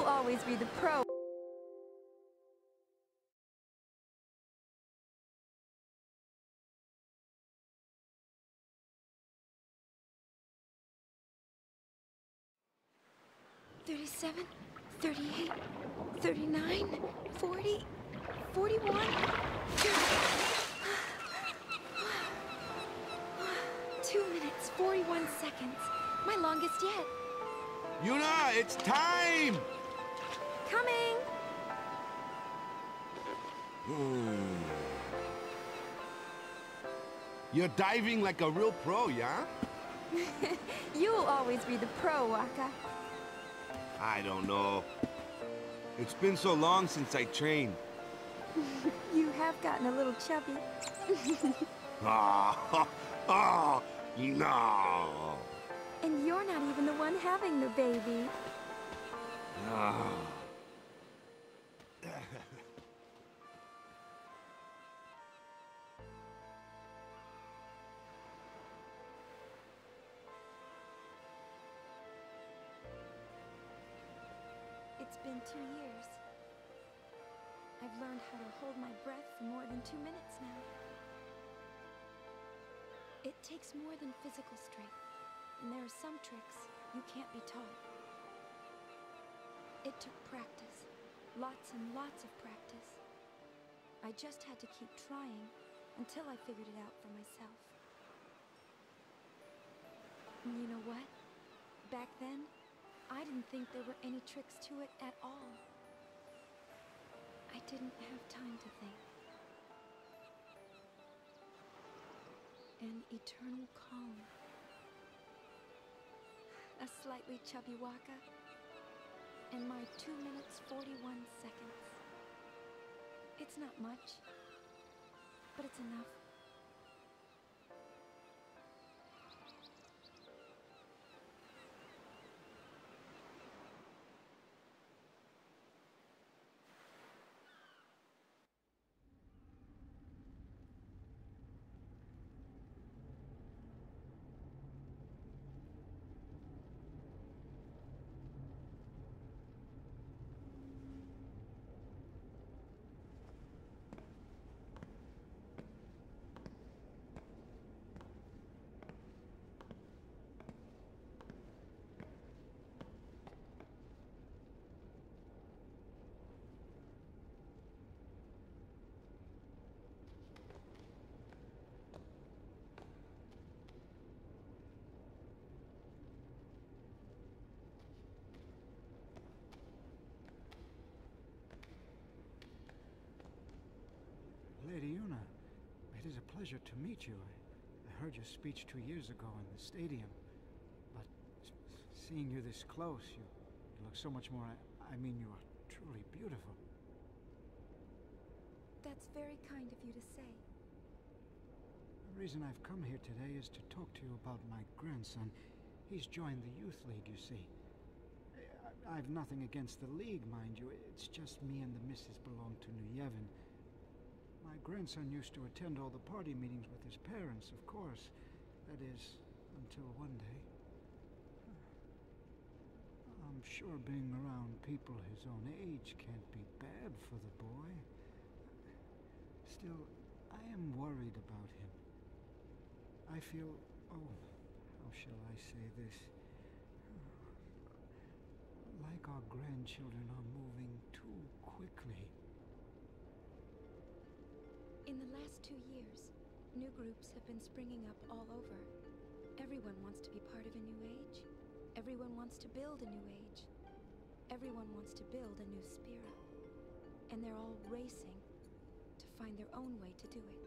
You'll always be the pro. 37, 38, 39, 40, 41. 2 minutes, 41 seconds. My longest yet. Yuna, it's time! Coming! You're diving like a real pro, yeah? You'll always be the pro, Wakka. I don't know. It's been so long since I trained. You have gotten a little chubby. Oh, oh, no. And you're not even the one having the baby. Oh. It's been 2 years. I've learned how to hold my breath for more than 2 minutes now. It takes more than physical strength, and there are some tricks you can't be taught. It took practice, lots and lots of practice. I just had to keep trying until I figured it out for myself. And you know what? Back then, I didn't think there were any tricks to it at all. I didn't have time to think. An eternal calm. A slightly chubby Wakka. And my 2 minutes 41 seconds. It's not much, but it's enough. Lady Yuna, it is a pleasure to meet you. I heard your speech 2 years ago in the stadium, but seeing you this close, you look so much more. I mean, you are truly beautiful. That's very kind of you to say. The reason I've come here today is to talk to you about my grandson. He's joined the youth league, you see. I've nothing against the league, mind you. It's just me and the missus belong to New Yevon. My grandson used to attend all the party meetings with his parents, of course. That is, until one day. I'm sure being around people his own age can't be bad for the boy. Still, I am worried about him. I feel, oh, how shall I say this? Like our grandchildren are moving too quickly. In the last 2 years, new groups have been springing up all over. Everyone wants to be part of a new age. Everyone wants to build a new age. Everyone wants to build a new spirit. And they're all racing to find their own way to do it.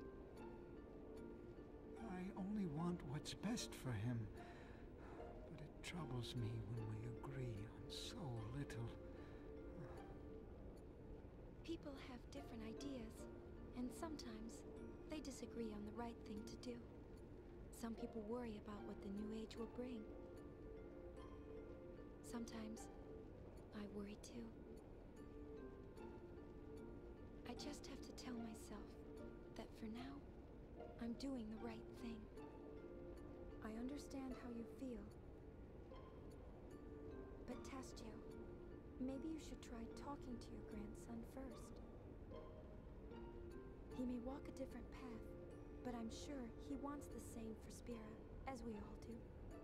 I only want what's best for him. But it troubles me when we agree on so little. People have different ideas, and sometimes they disagree on the right thing to do. Some people worry about what the new age will bring. Sometimes I worry too. I just have to tell myself that for now, I'm doing the right thing. I understand how you feel. But Tastio, Maybe you should try talking to your grandson first. He may walk a different path, but I'm sure he wants the same for Spira, as we all do.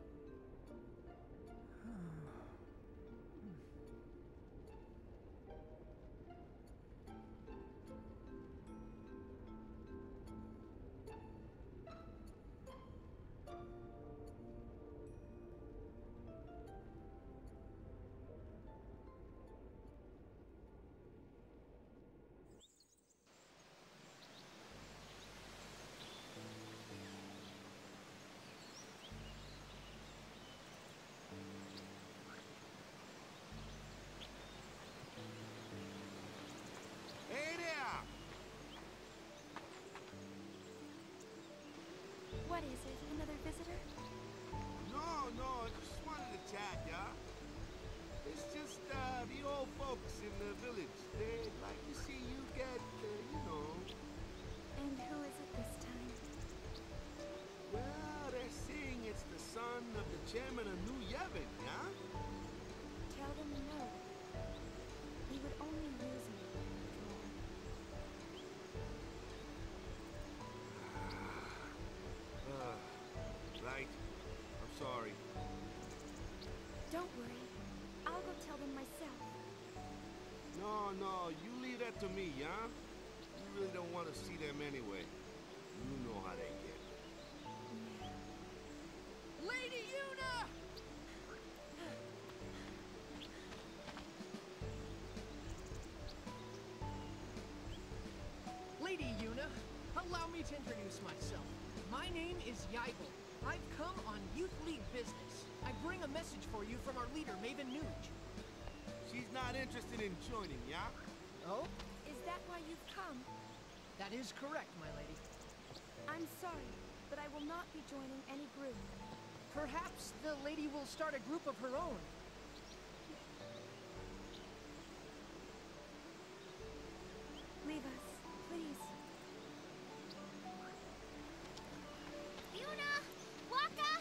Hey there! What is it? Another visitor? No, I just wanted to chat, yeah? It's just, the old folks in the village. They'd like to see you get, you know... And who is it this time? Well, they're saying it's the son of the chairman of New Yevon, yeah? Tell them no. He would only use me, after all. Right. I'm sorry. Don't worry. I'll go tell them myself. No, you leave that to me, yeah? You really don't want to see them anyway. You know how they get. Lady Yuna! Lady Yuna, allow me to introduce myself. My name is Yaigel. I've come on Youth League business. I bring a message for you from our leader, Maven Nuge. She's not interested in joining, yeah? Oh? Is that why you've come? That is correct, my lady. I'm sorry, but I will not be joining any group. Perhaps the lady will start a group of her own. Leave us, please. Yuna! Waka!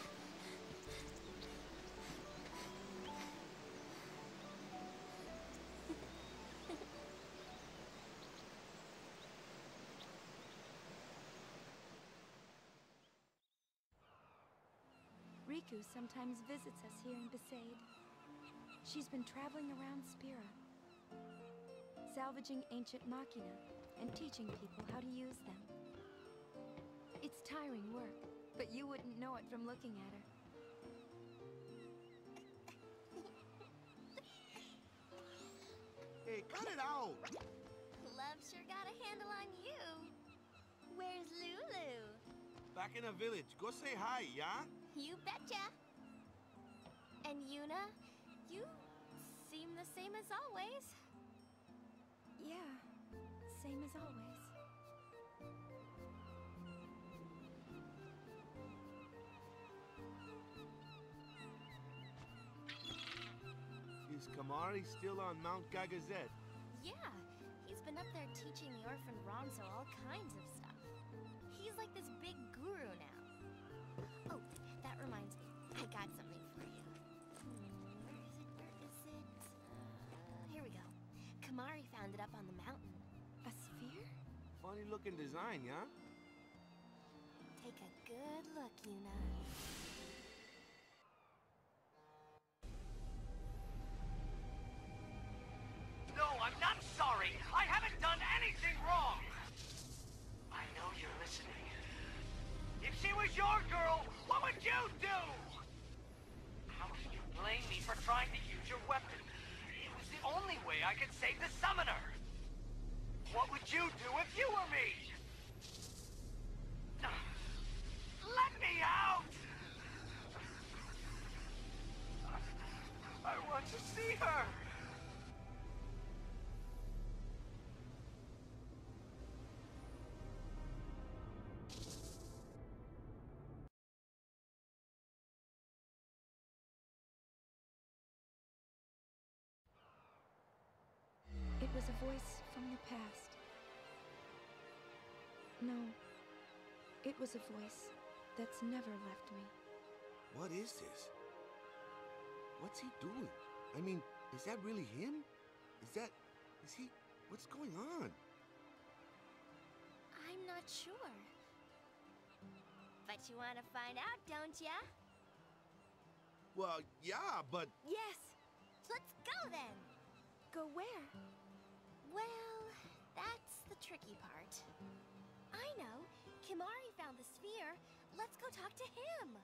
Riku sometimes visits us here in Besaid. She's been traveling around Spira, salvaging ancient machina and teaching people how to use them. It's tiring work, but you wouldn't know it from looking at her. Hey, cut it out! Love sure got a handle on you. Where's Lulu? Back in the village. Go say hi, yeah? You betcha. And Yuna, you seem the same as always. Yeah, same as always. Is Kamari still on Mount Gagazet? Yeah, he's been up there teaching the orphan Ronso all kinds of stuff. He's like this big guru now. Oh, that reminds me. I got something for you. Where is it? Here we go. Kamari found it up on the mountain. A sphere? Funny looking design, yeah? Take a good look, Yuna. No, I'm not sorry. I haven't done anything wrong. I know you're listening. If she was your girl, what would you do? How can you blame me for trying to use your weapon? It was the only way I could save the summoner. What would you do if you were me? Let me out! I want to see her! It was a voice from the past. No, it was a voice that's never left me. What is this? What's he doing? I mean, Is that really him? Is he, what's going on? I'm not sure. But you want to find out, don't ya? Well, yeah, but Yes. Let's go then. Go where? Well, that's the tricky part. I know. Kimari found the sphere. Let's go talk to him.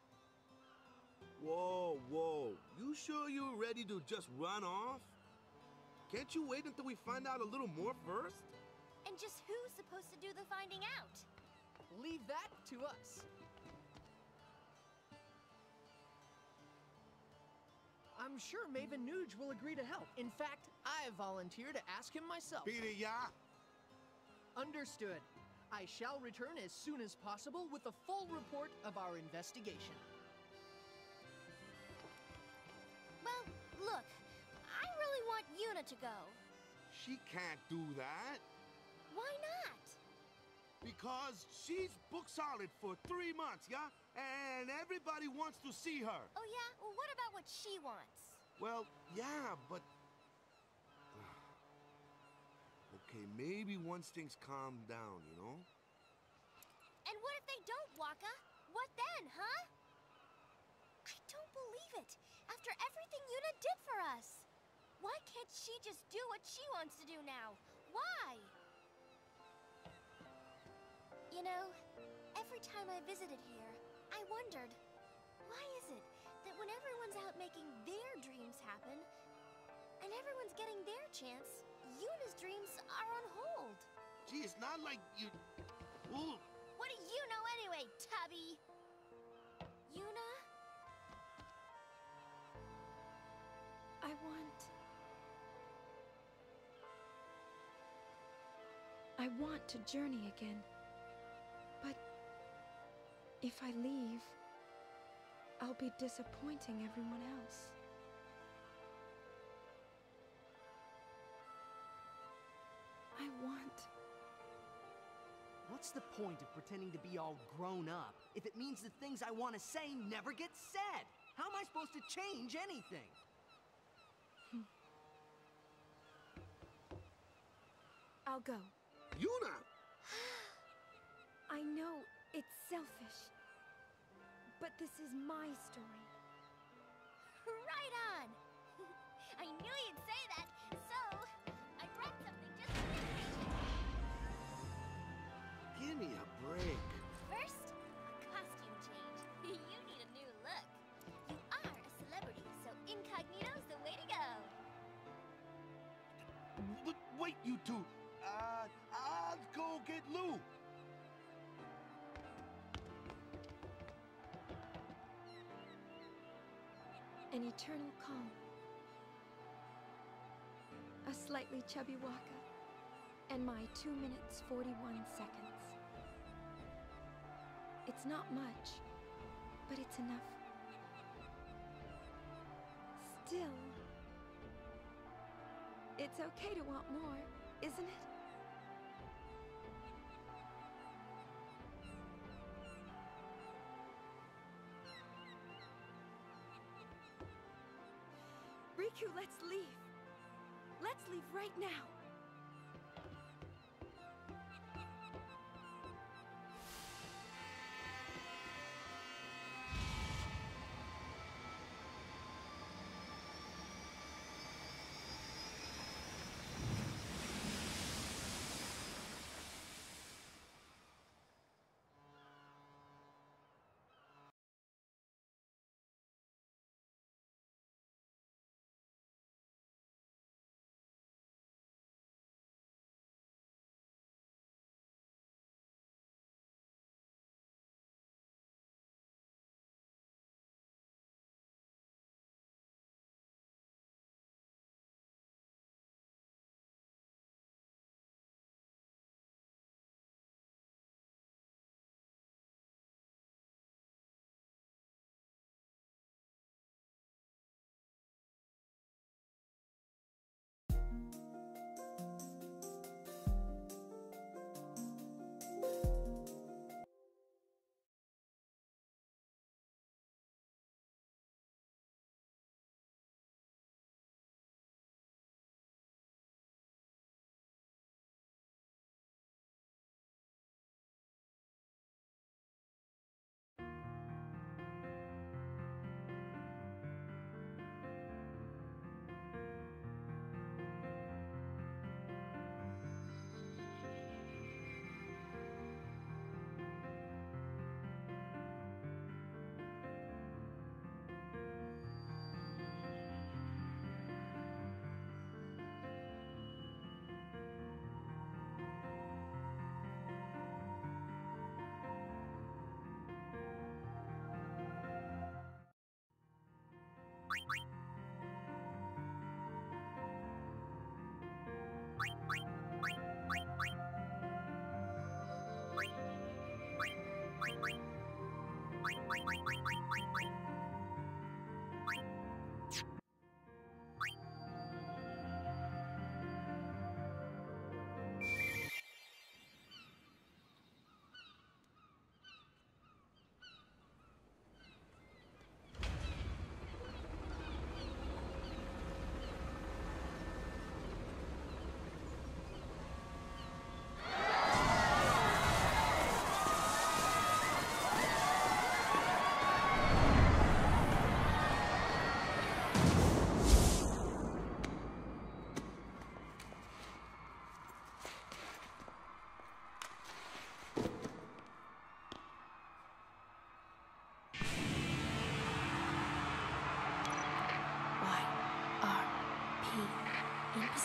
whoa, whoa. You sure you're ready to just run off? Can't you wait until we find out a little more first? And just who's supposed to do the finding out? Leave that to us. I'm sure Maven Nuge will agree to help. In fact, I volunteer to ask him myself. Peter, yeah? Understood. I shall return as soon as possible with a full report of our investigation. Well, look. I really want Yuna to go. She can't do that. Why not? Because she's book solid for 3 months, yeah? And everybody wants to see her. Oh yeah? Well, what about what she wants? Well, yeah, but... Okay, maybe once things calm down, you know? And what if they don't, Waka? What then, huh? I don't believe it. After everything Yuna did for us. Why can't she just do what she wants to do now? Why? You know, every time I visited here, I wondered, why is it that when everyone's out making their dreams happen, and everyone's getting their chance, Yuna's dreams are on hold? Gee, it's not like you... Ooh, What do you know anyway, Tubby? Yuna? I want to journey again. But if I leave, I'll be disappointing everyone else. I want... What's the point of pretending to be all grown up if it means the things I want to say never get said? How am I supposed to change anything? I'll go. Yuna! I know it's selfish, but this is my story. Right on! I knew you'd say that, so I brought something just for you. Give me a break. First, a costume change. You need a new look. You are a celebrity, so incognito's the way to go. But wait, you two. I'll go get Lou. An eternal calm. A slightly chubby Waka. And my 2 minutes 41 seconds. It's not much, but it's enough. Still, it's okay to want more, isn't it? Riku, let's leave. Let's leave right now.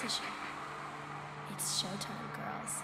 decision. It's showtime, girls.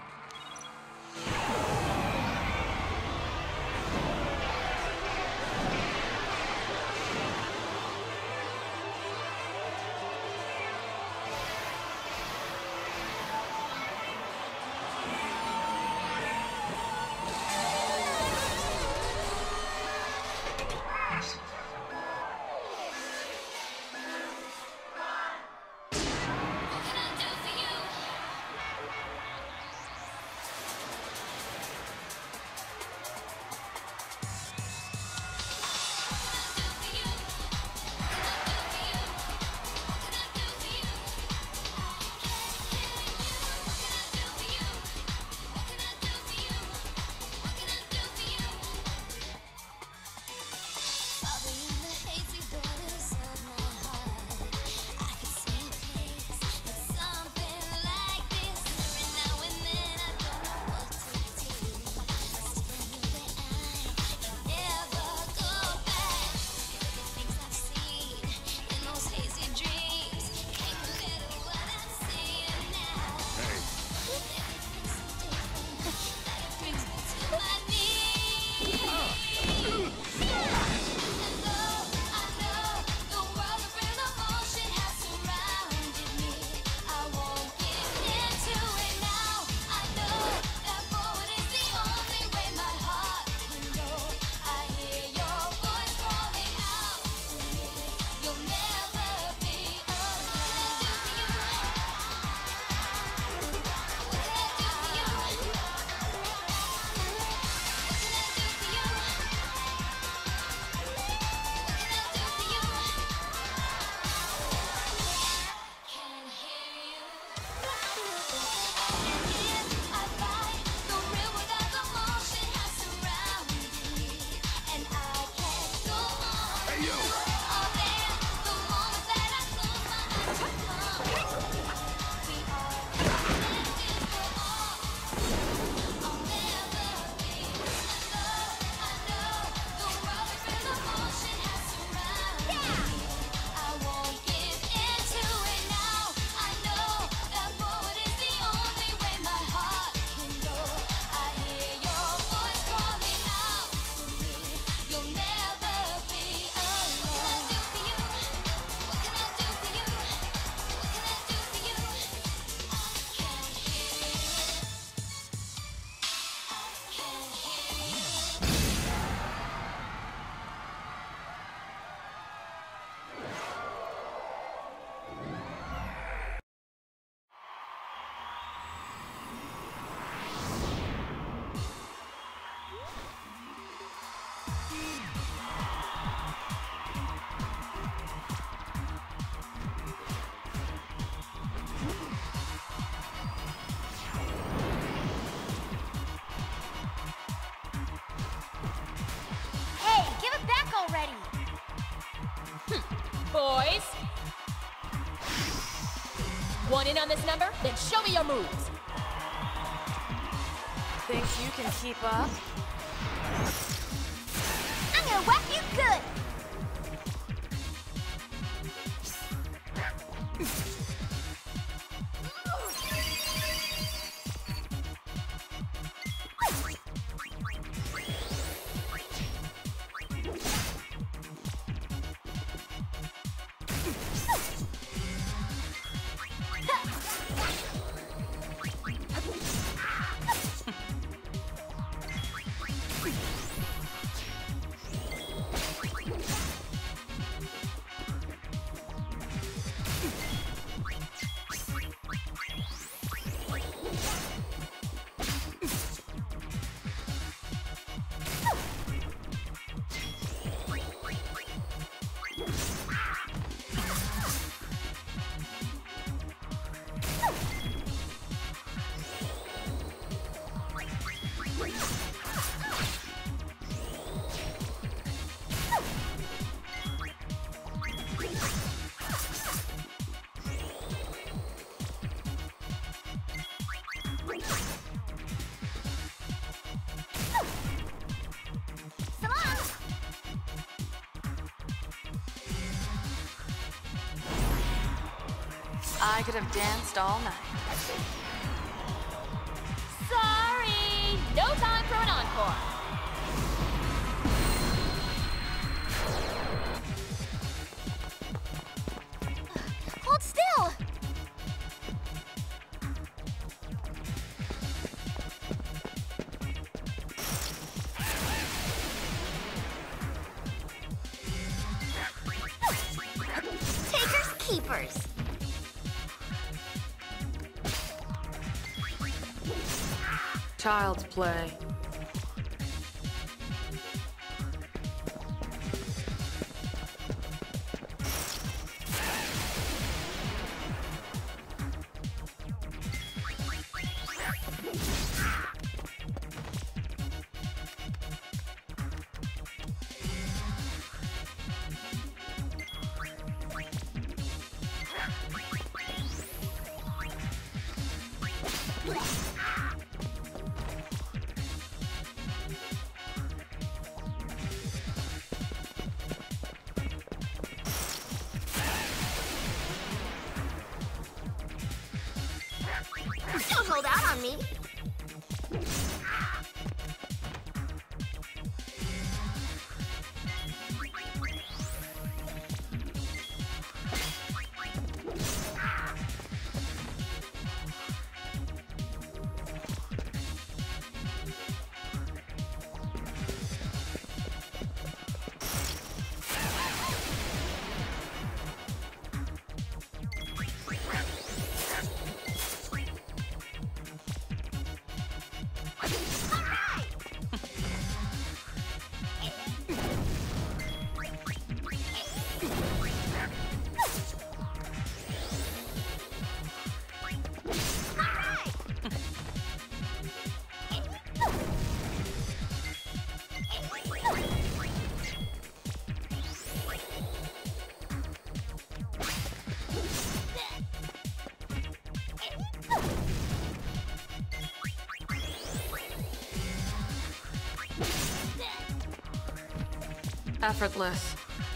Boys? Want in on this number? Then show me your moves. Think you can keep up? I'm gonna whack you good! I could have danced all night. Sorry! No time for an encore. Hold still! Takers, keepers. Child's play. Don't hold out on me. Effortless.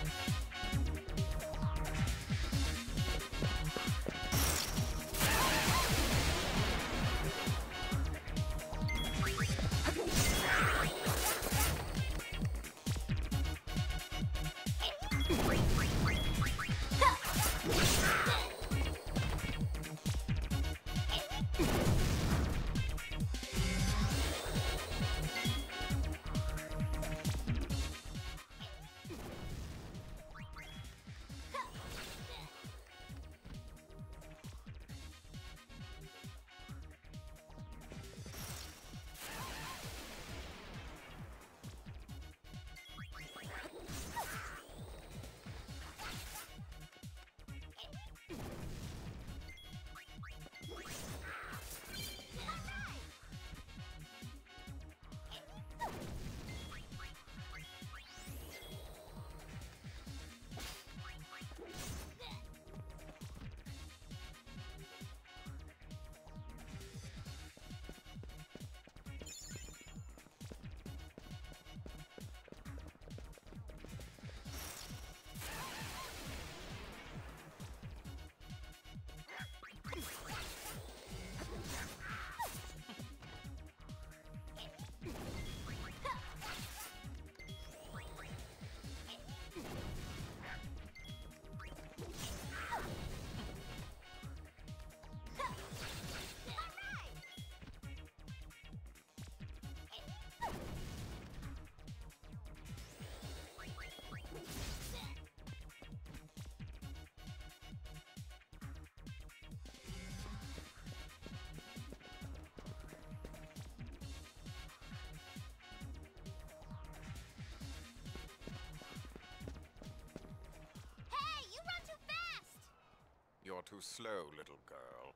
You're too slow, little girl.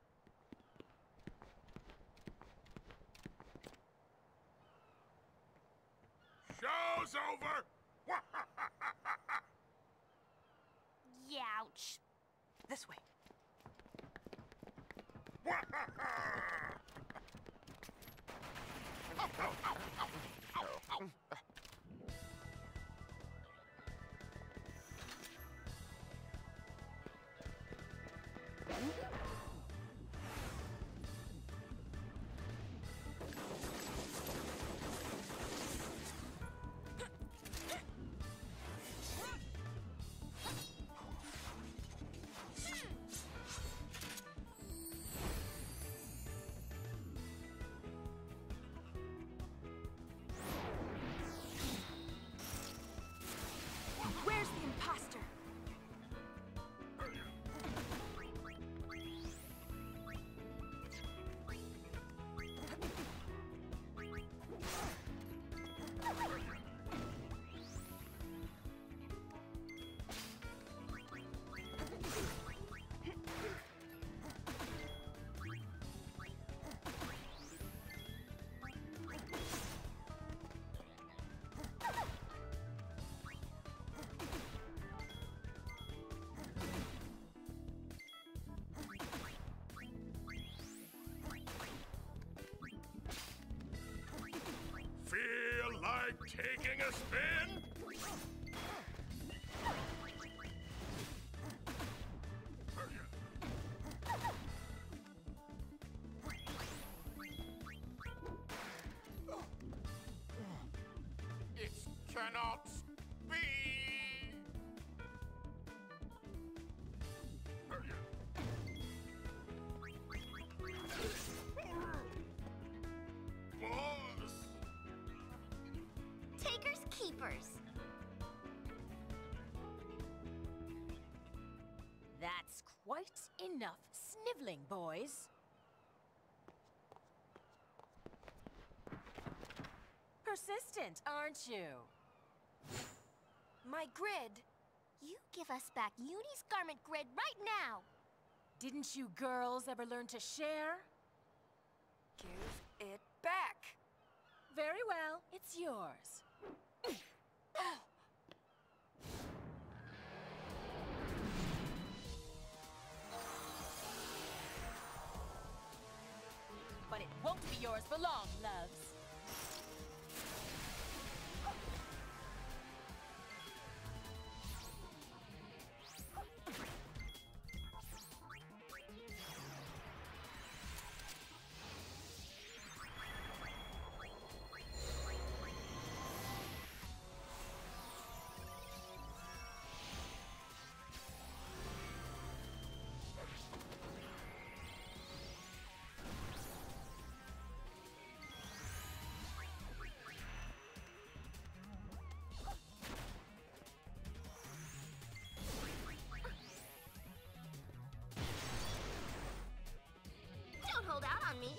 Show's over! Youch. This way. Taking a spin? It cannot be! Boss! Takers, keepers. That's quite enough sniveling, boys. Persistent, aren't you? My grid. You give us back Uni's garment grid right now. Didn't you girls ever learn to share? Give it back. Very well, it's yours. But it won't be yours for long, loves. Don't hold out on me.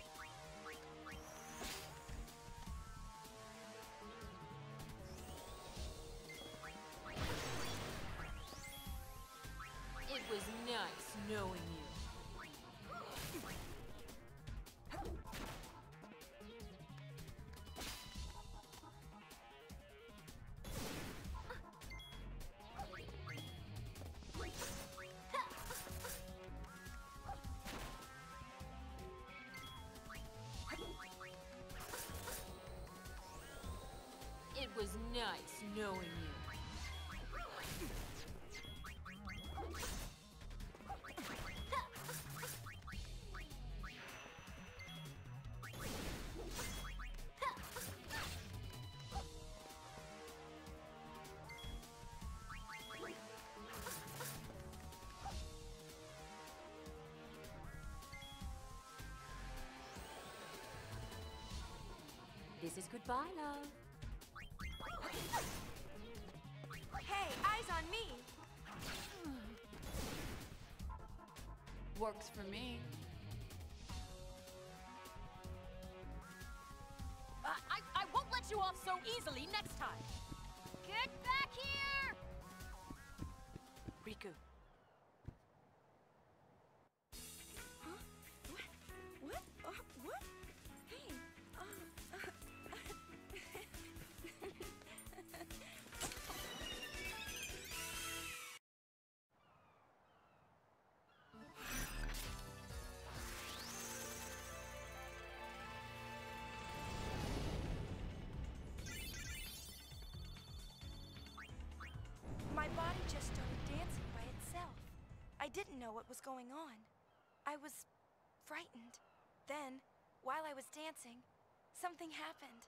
It was nice knowing you. It was nice knowing you. This is goodbye, love. Hey, eyes on me. Works for me. I won't let you off so easily next time. Get back here! Riku. What? What? Hey. My body just started dancing by itself. I didn't know what was going on. I was frightened. Then, while I was dancing, something happened.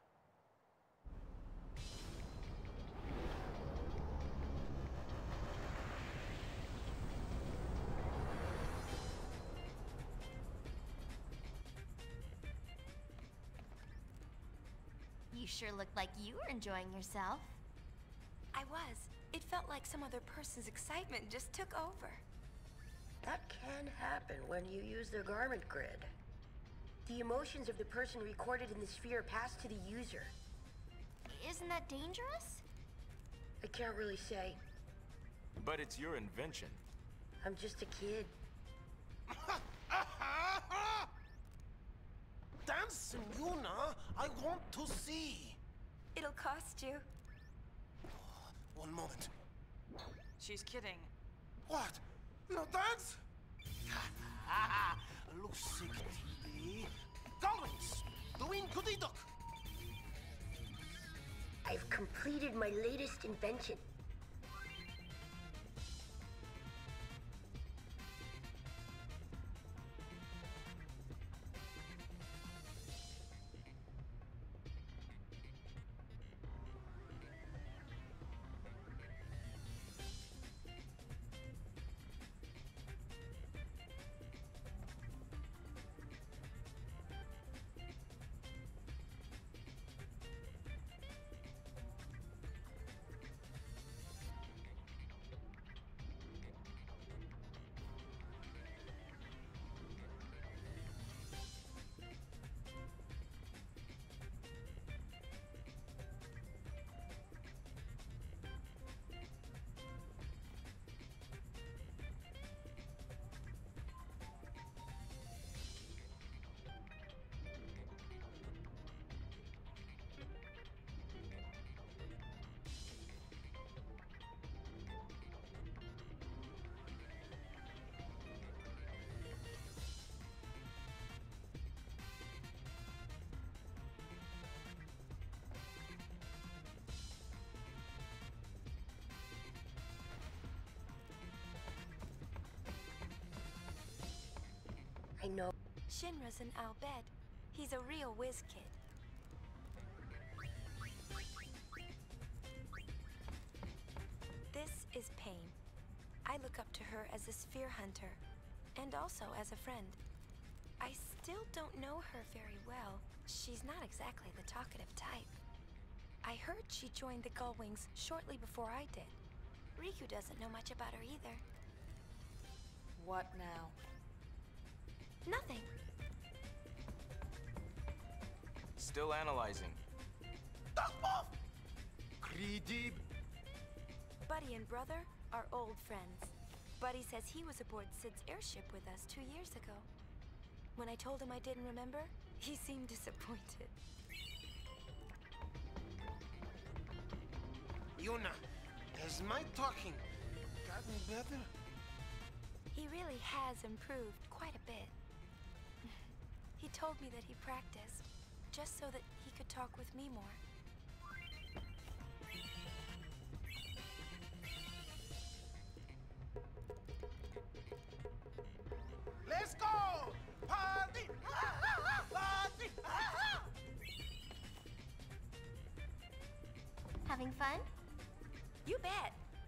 You sure looked like you were enjoying yourself. I was. It felt like some other person's excitement just took over. That can happen when you use the garment grid. The emotions of the person recorded in the sphere pass to the user. Isn't that dangerous? I can't really say. But it's your invention. I'm just a kid. Dance, Yuna! I want to see! It'll cost you. One moment. She's kidding. What? No dance? Lucy TV. Garments! Doing goody duck! considered my latest invention. I know. Shinra's an Al Bhed. He's a real whiz kid. This is Pain. I look up to her as a sphere hunter, and also as a friend. I still don't know her very well. She's not exactly the talkative type. I heard she joined the Gullwings shortly before I did. Riku doesn't know much about her either. What now? Nothing. Still analyzing. Kridib. Buddy and Brother are old friends. Buddy says he was aboard Sid's airship with us 2 years ago. When I told him I didn't remember, he seemed disappointed. Yuna, has my talking gotten better? He really has improved quite a bit. He told me that he practiced, just so that he could talk with me more. Let's go! Party! Party! Having fun? You bet!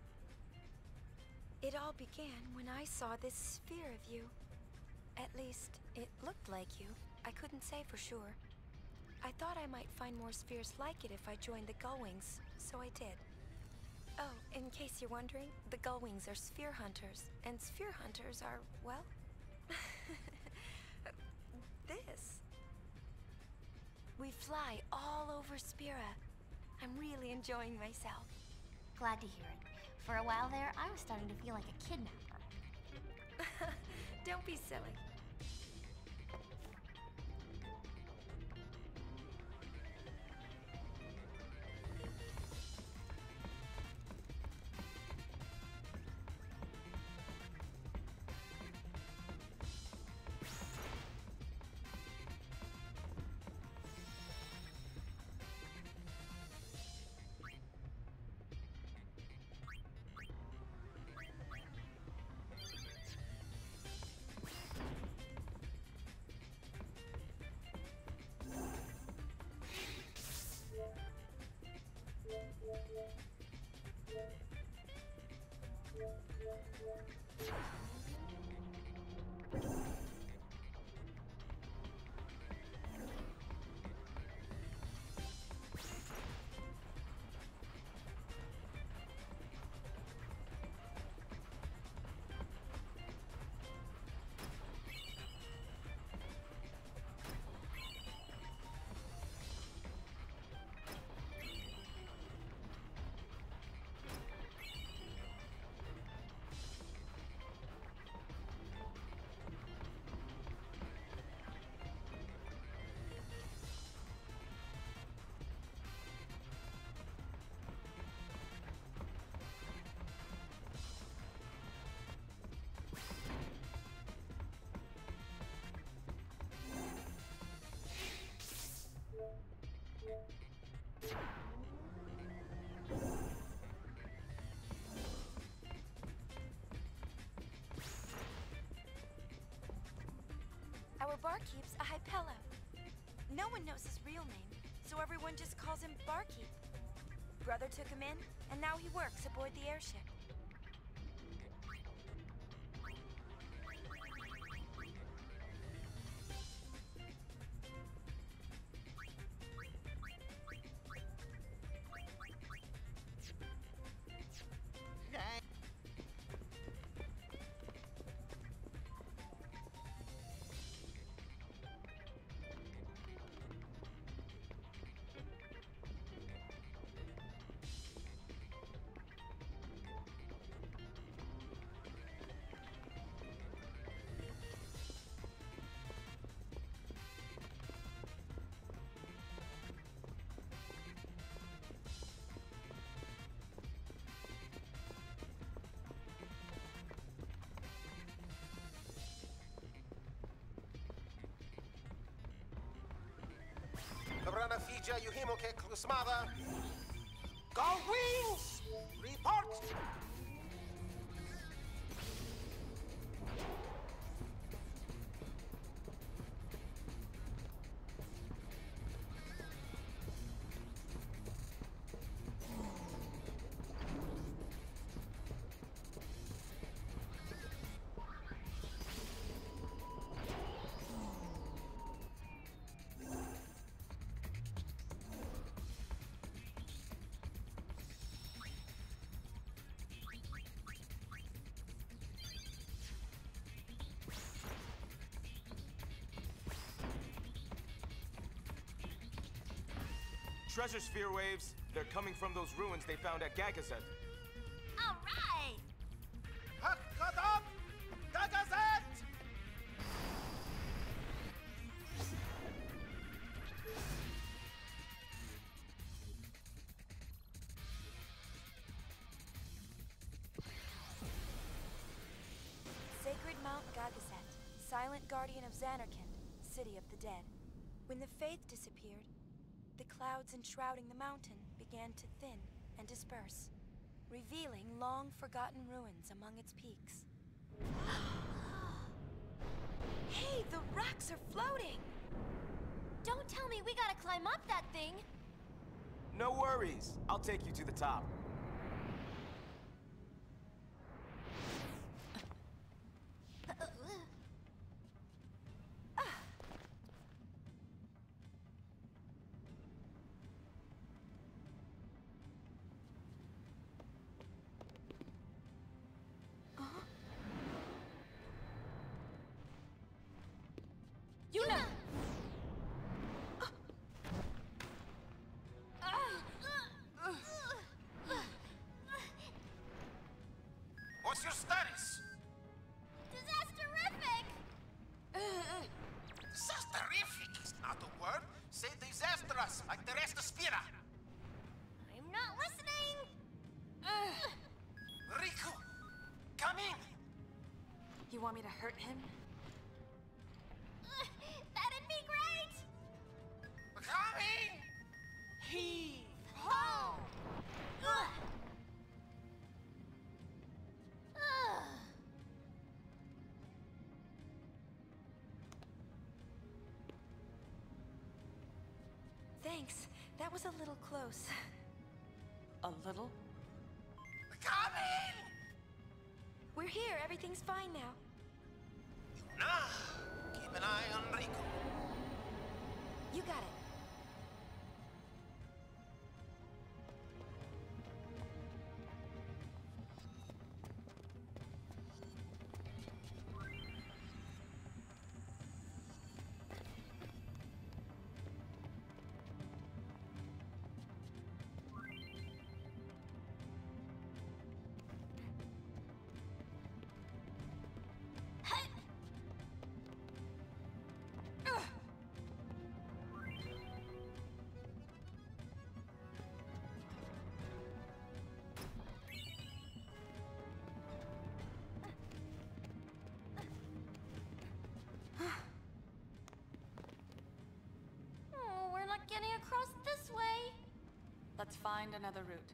It all began when I saw this sphere of you. At least, it looked like you. I couldn't say for sure. I thought I might find more spheres like it if I joined the Gullwings, so I did. Oh, in case you're wondering, the Gullwings are sphere hunters, and sphere hunters are, well... this. We fly all over Spira. I'm really enjoying myself. Glad to hear it. For a while there, I was starting to feel like a kidnapper. Don't be silly. Our barkeep's a Hypello. No one knows his real name, so everyone just calls him Barkeep. Brother took him in, and now he works aboard the airship. Dobrana Fija, Yuhimoke Klusmada. Go Wings! Report! Treasure sphere waves. They're coming from those ruins they found at Gagazet. All right! Hakadam! Gagazet! Sacred Mount Gagazet, silent guardian of Xanarkand, city of the dead. When the Faith disappeared, the clouds enshrouding the mountain began to thin and disperse, revealing long-forgotten ruins among its peaks. Hey, the rocks are floating! Don't tell me we gotta climb up that thing! No worries. I'll take you to the top. Yuna! What's your status? Disasterific! Disasterific is not a word. Say disastrous, like the rest of Spira. I'm not listening! Riku, come in. You want me to hurt him? That'd be great! Come in. Heave! Ho! Thanks. That was a little close. A little? Come in. We're here. Everything's fine now. Nah, keep an eye on Riku. You got it. Oh, we're not getting across this way. Let's find another route.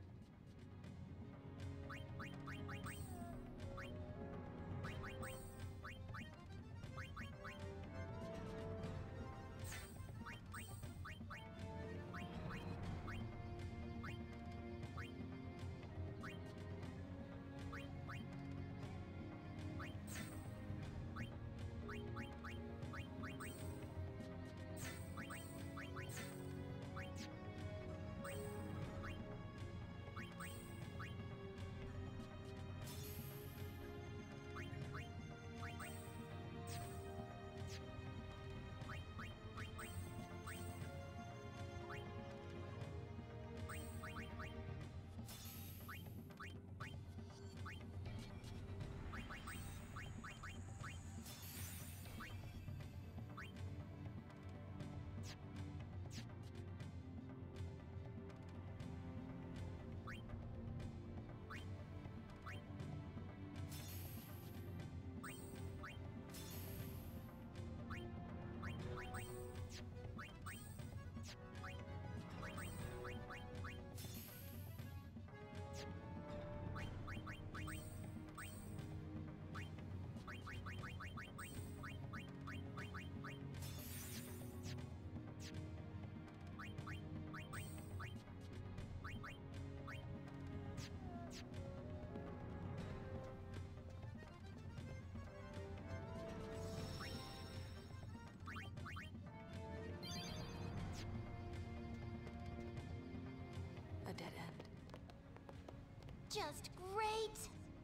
just great.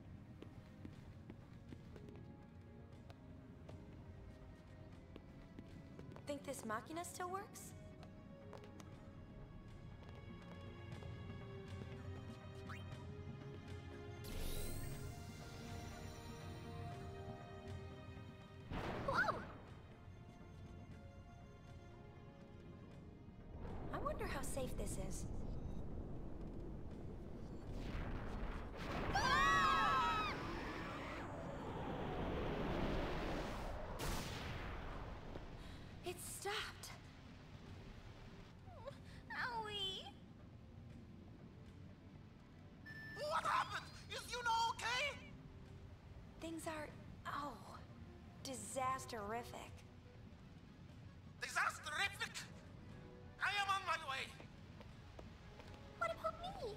Think this machina still works? Whoa! I wonder how safe this is. It stopped. Owie. What happened? Is you know okay? Things are, disasterific. Disasterific! I am on my way. What about me?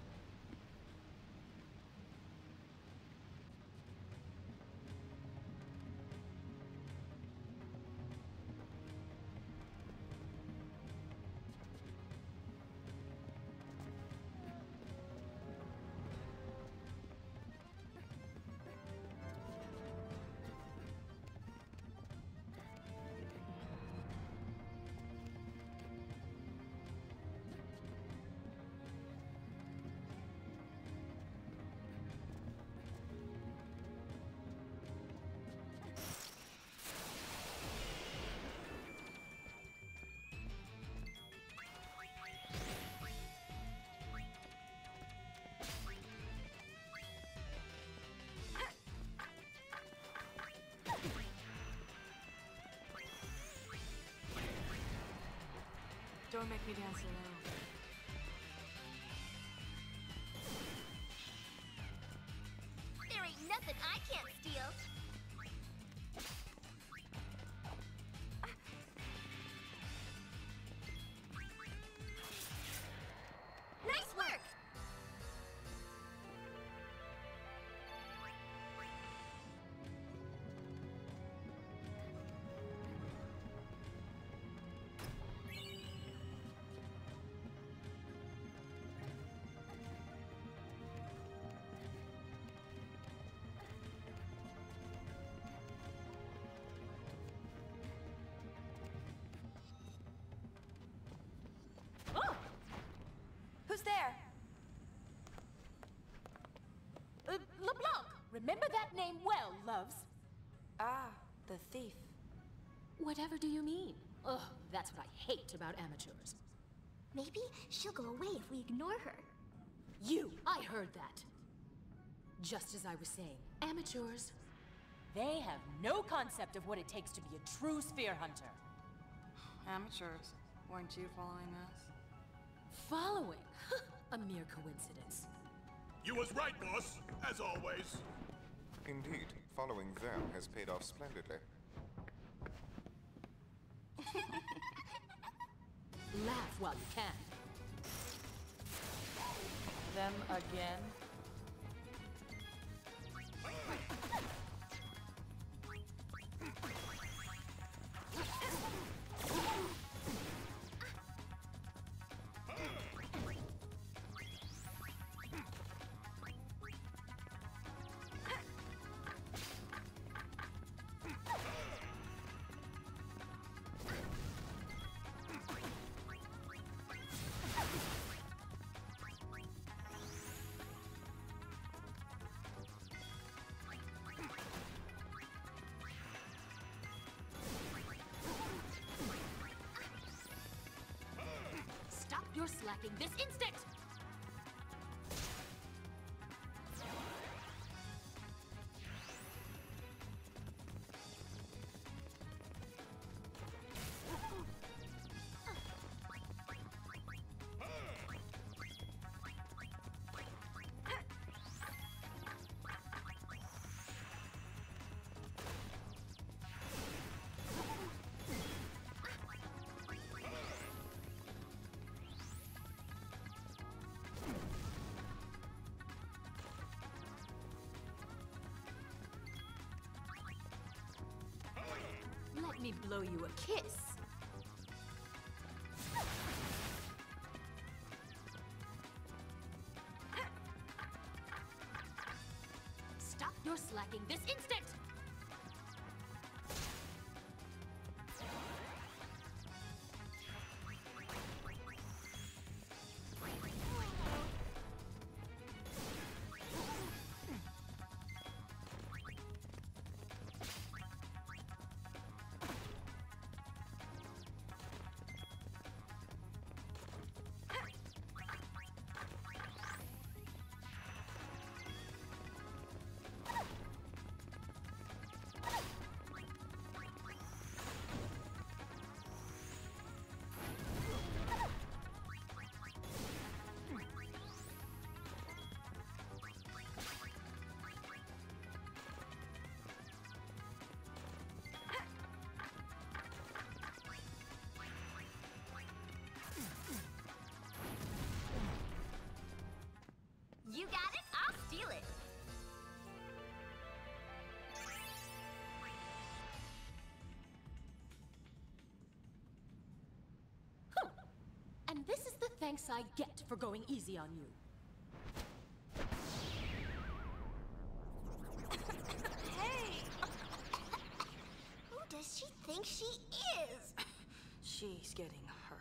Don't make me dance alone. There ain't nothing I can't steal. Nice work! Who's there? LeBlanc! Remember that name well, loves. Ah, the thief. Whatever do you mean? Ugh, that's what I hate about amateurs. Maybe she'll go away if we ignore her. You! I heard that. Just as I was saying, amateurs, they have no concept of what it takes to be a true sphere hunter. Amateurs, weren't you following us? Following? A mere coincidence. You was right, boss, as always. Indeed, following them has paid off splendidly. Laugh while you can. Them again? Stop your slacking this instant! Let me blow you a kiss. slacking this instant! You got it? I'll steal it. And this is the thanks I get for going easy on you. Hey! Who does she think she is? She's getting hurt.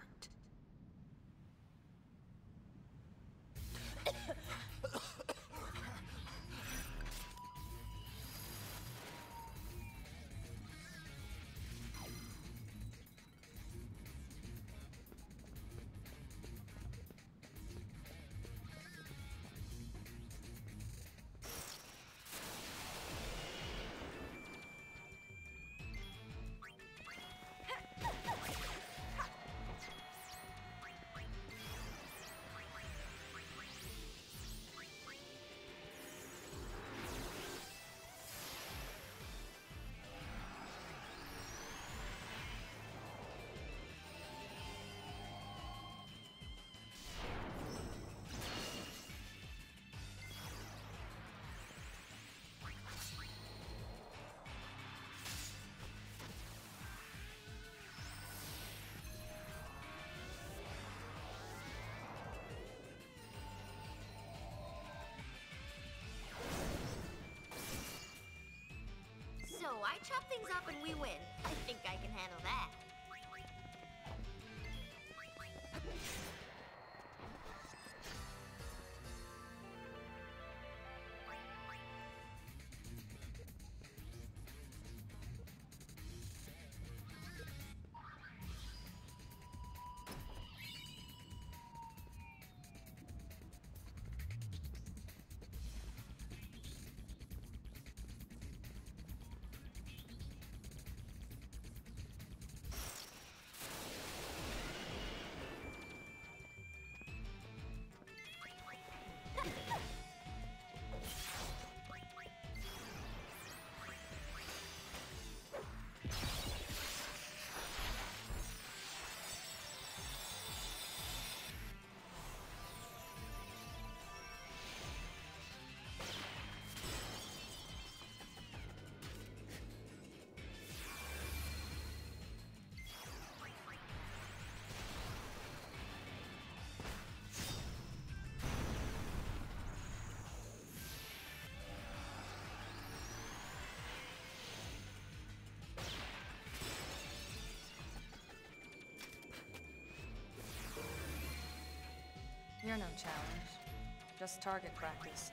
So I chop things up and we win. I think I can handle that. You're no challenge. Just target practice.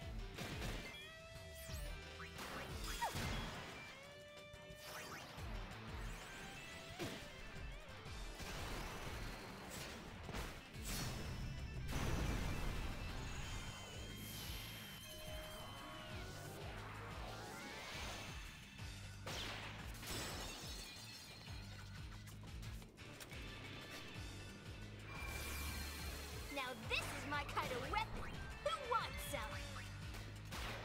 Now this is my kind of weapon. Who wants some?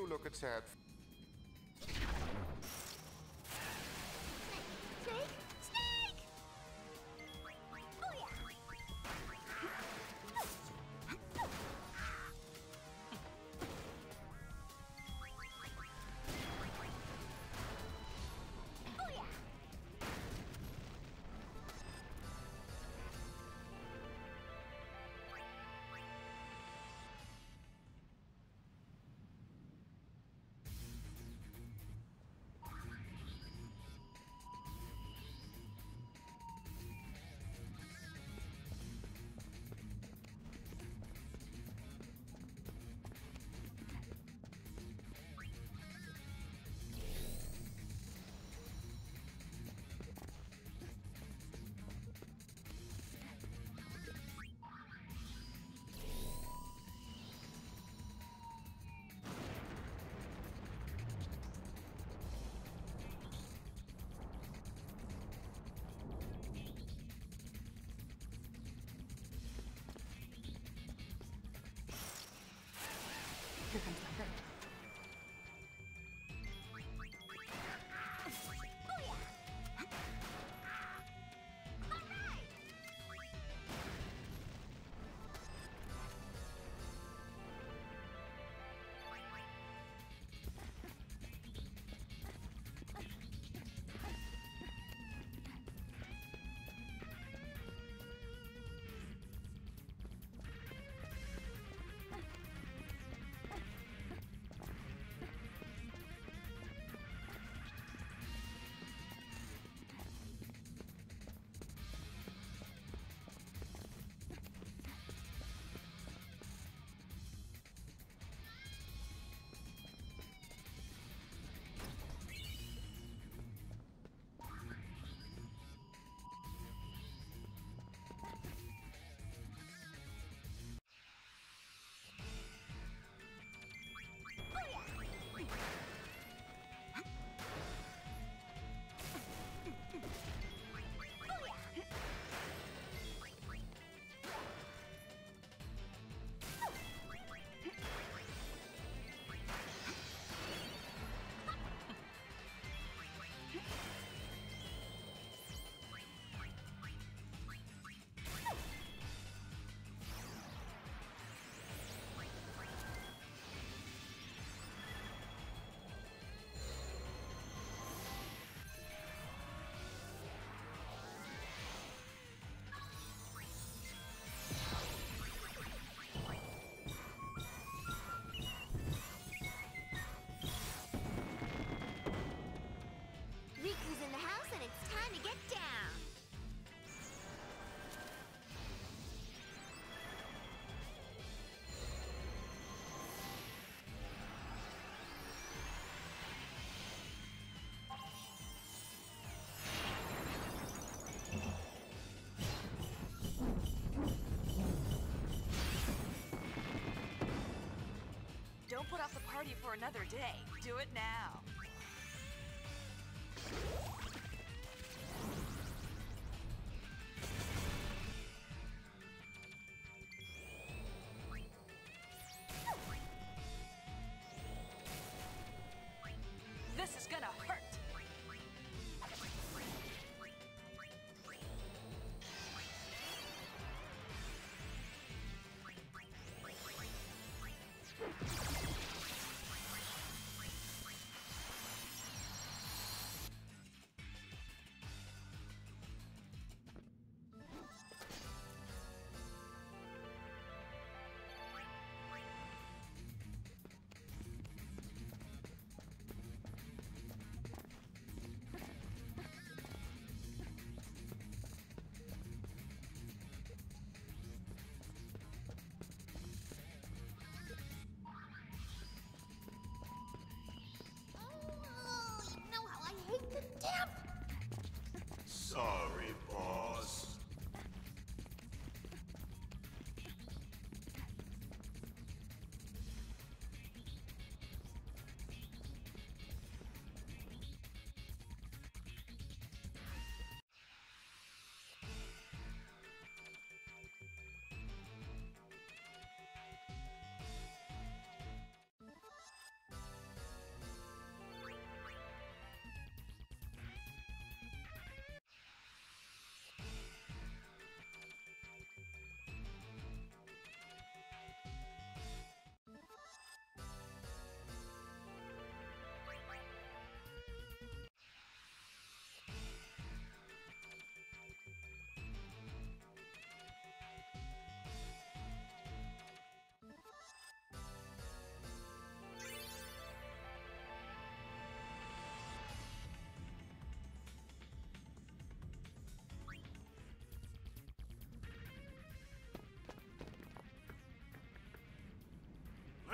You look a tad. Snake? Snake! Oh yeah! Oh yeah! Here comes my friend. Riku's in the house and it's time to get down. Don't put off the party for another day. Do it now. This is gonna hurt.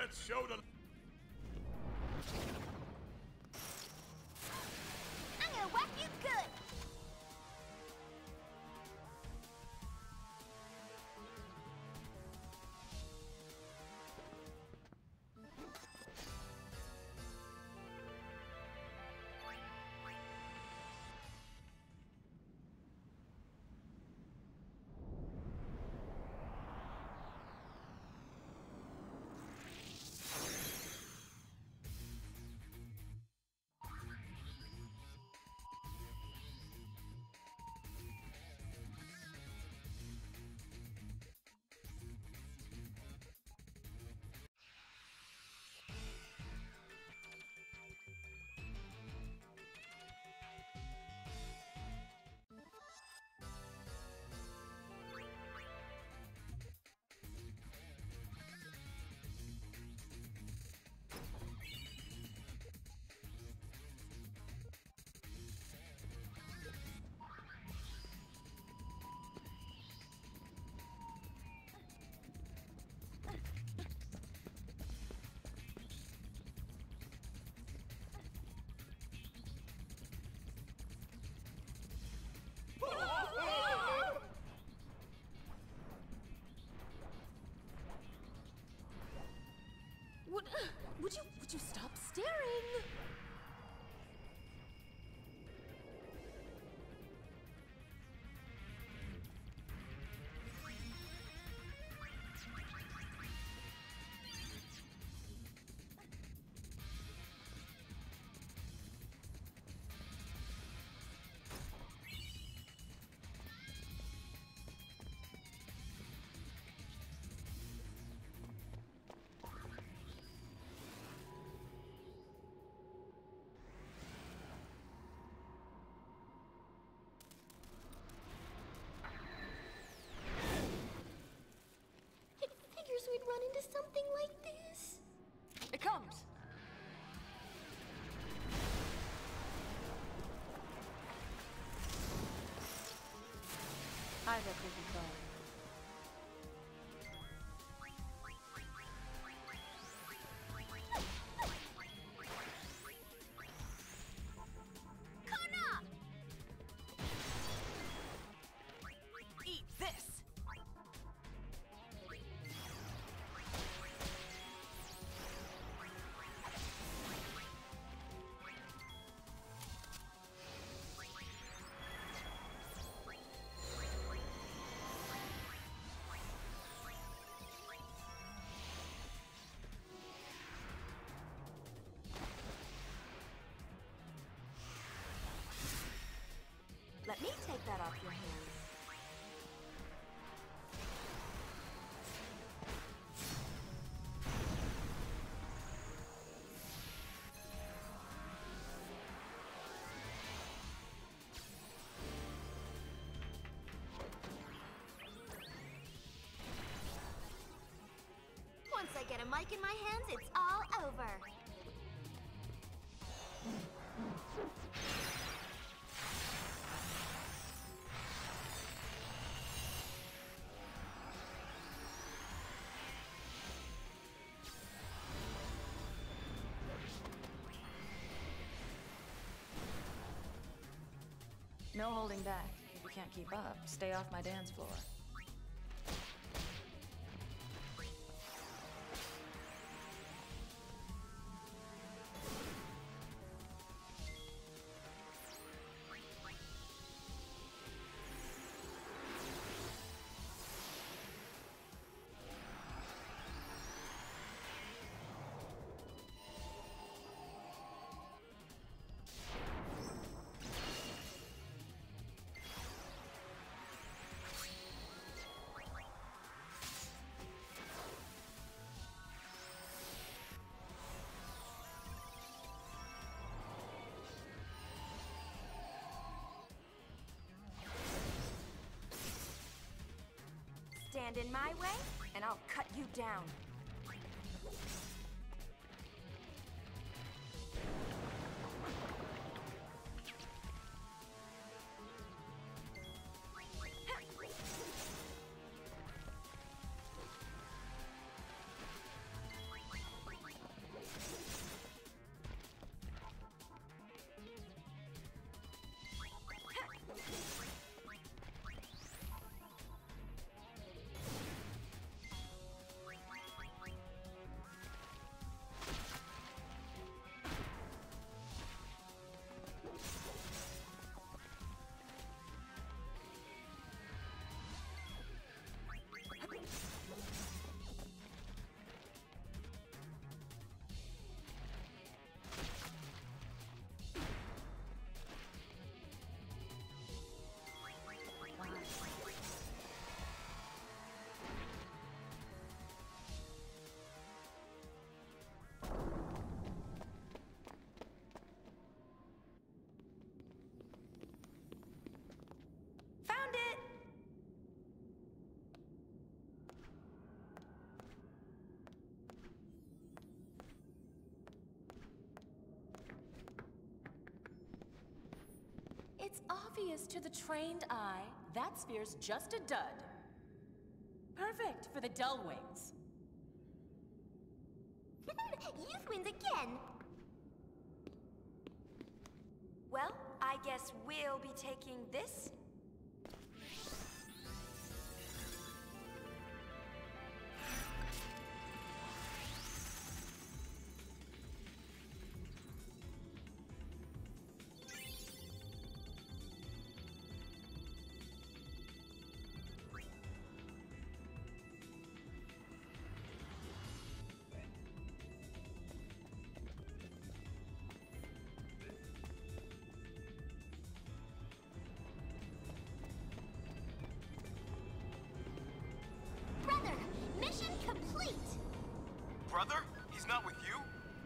Let's show the... I'm gonna whack you good! Would you stop staring? We'd run into something like this. It comes! Hi there, creepy clown. Eat this! Let me take that off your hands. Once I get a mic in my hands, it's all over. No holding back. If you can't keep up, stay off my dance floor. Stand in my way, and I'll cut you down. It's obvious to the trained eye, that sphere's just a dud. Perfect for the dull wings. Youth wins again! Well, I guess we'll be taking this. Brother, mission complete! Brother? He's not with you?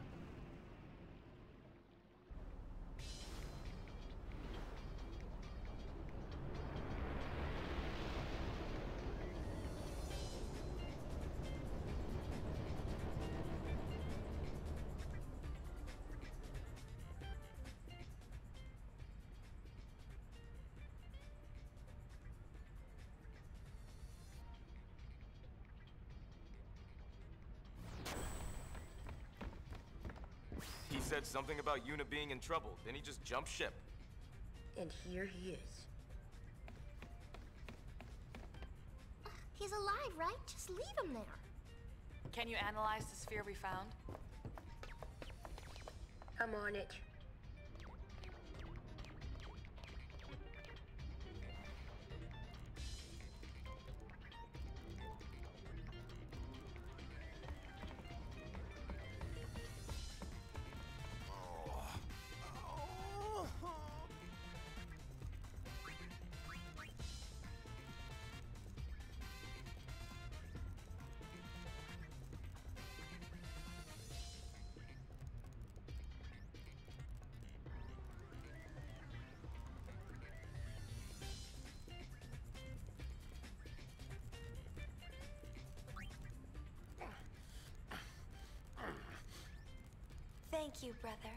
He said something about Yuna being in trouble, then he just jumped ship. And here he is. He's alive, right? Just leave him there. Can you analyze the sphere we found? I'm on it. Thank you, brother.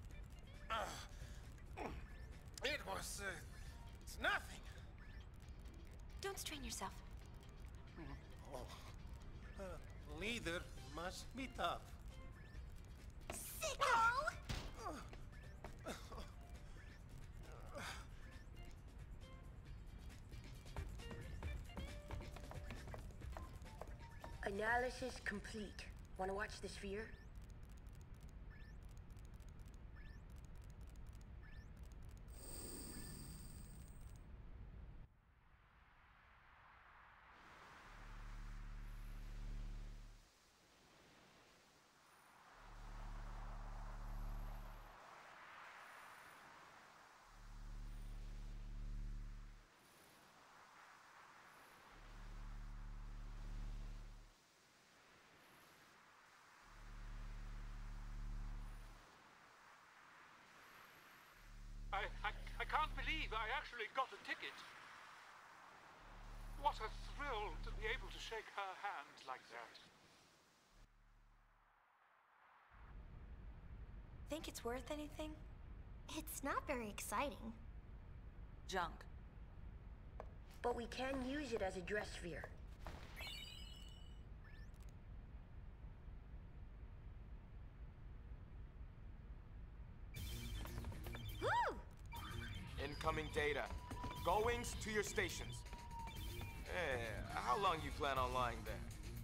It was, it's nothing. Don't strain yourself. Oh. Leader must be tough. Sicko! Analysis complete. Want to watch the sphere? I can't believe I actually got a ticket. What a thrill to be able to shake her hand like that. Think it's worth anything? It's not very exciting. Junk. But we can use it as a dress sphere. Incoming data. Go wings to your stations. How long you plan on lying there?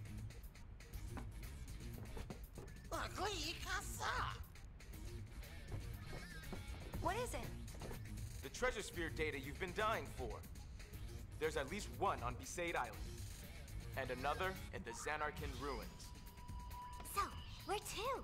What is it? The treasure sphere data you've been dying for. There's at least one on Besaid Island. And another in the Zanarkand ruins. So, where to?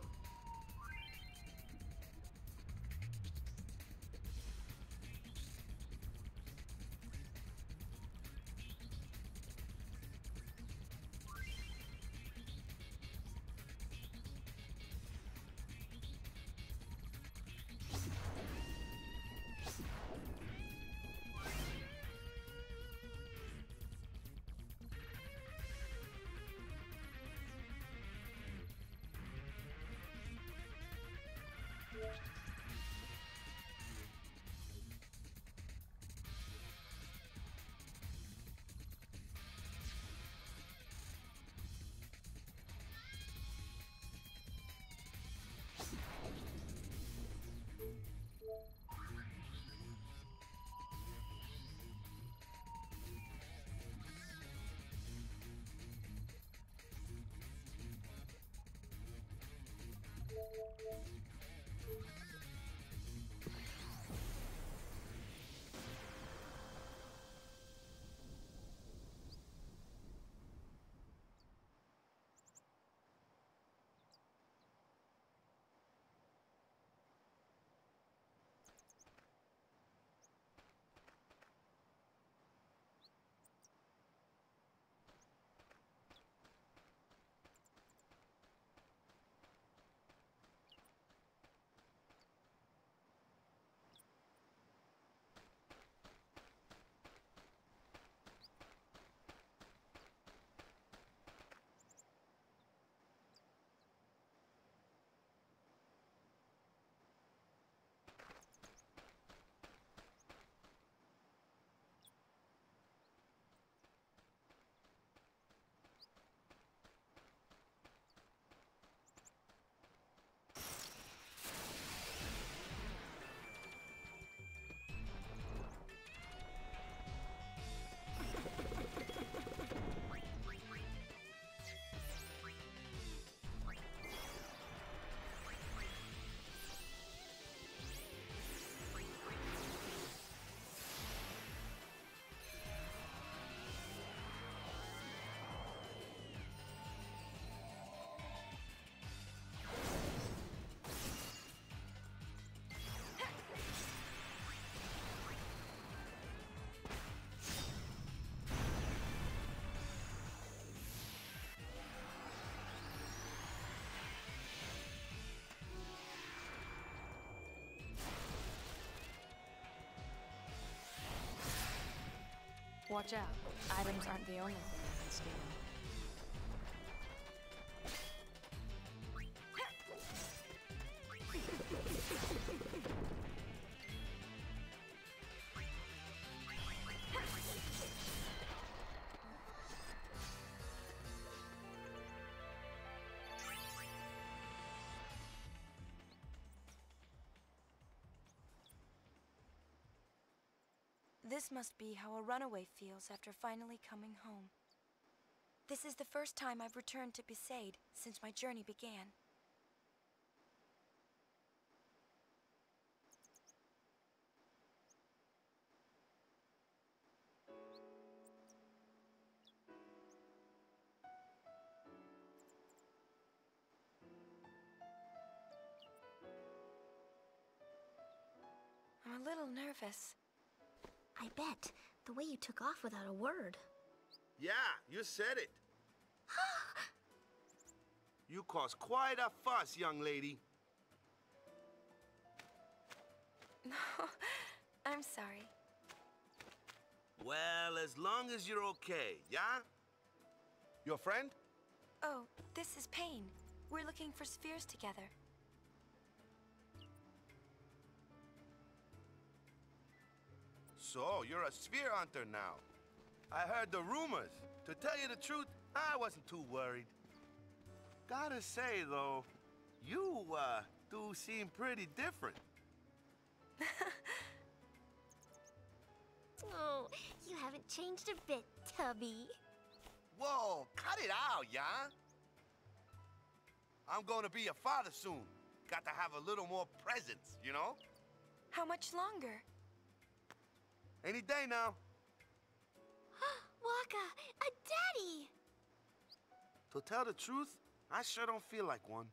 Watch out. Items aren't the only thing I can steal. This must be how a runaway feels after finally coming home. This is the first time I've returned to Besaid since my journey began. I'm a little nervous. I bet. The way you took off without a word. Yeah, you said it. You caused quite a fuss, young lady. No, I'm sorry. Well, as long as you're okay, yeah? Your friend? Oh, this is Pain. We're looking for spheres together. So, you're a sphere hunter now. I heard the rumors. To tell you the truth, I wasn't too worried. Gotta say, though, you, do seem pretty different. Oh, you haven't changed a bit, Tubby. Whoa, cut it out, yeah? I'm gonna be a father soon. Got to have a little more presence, you know? How much longer? Any day now. Wakka, a daddy! To tell the truth, I sure don't feel like one.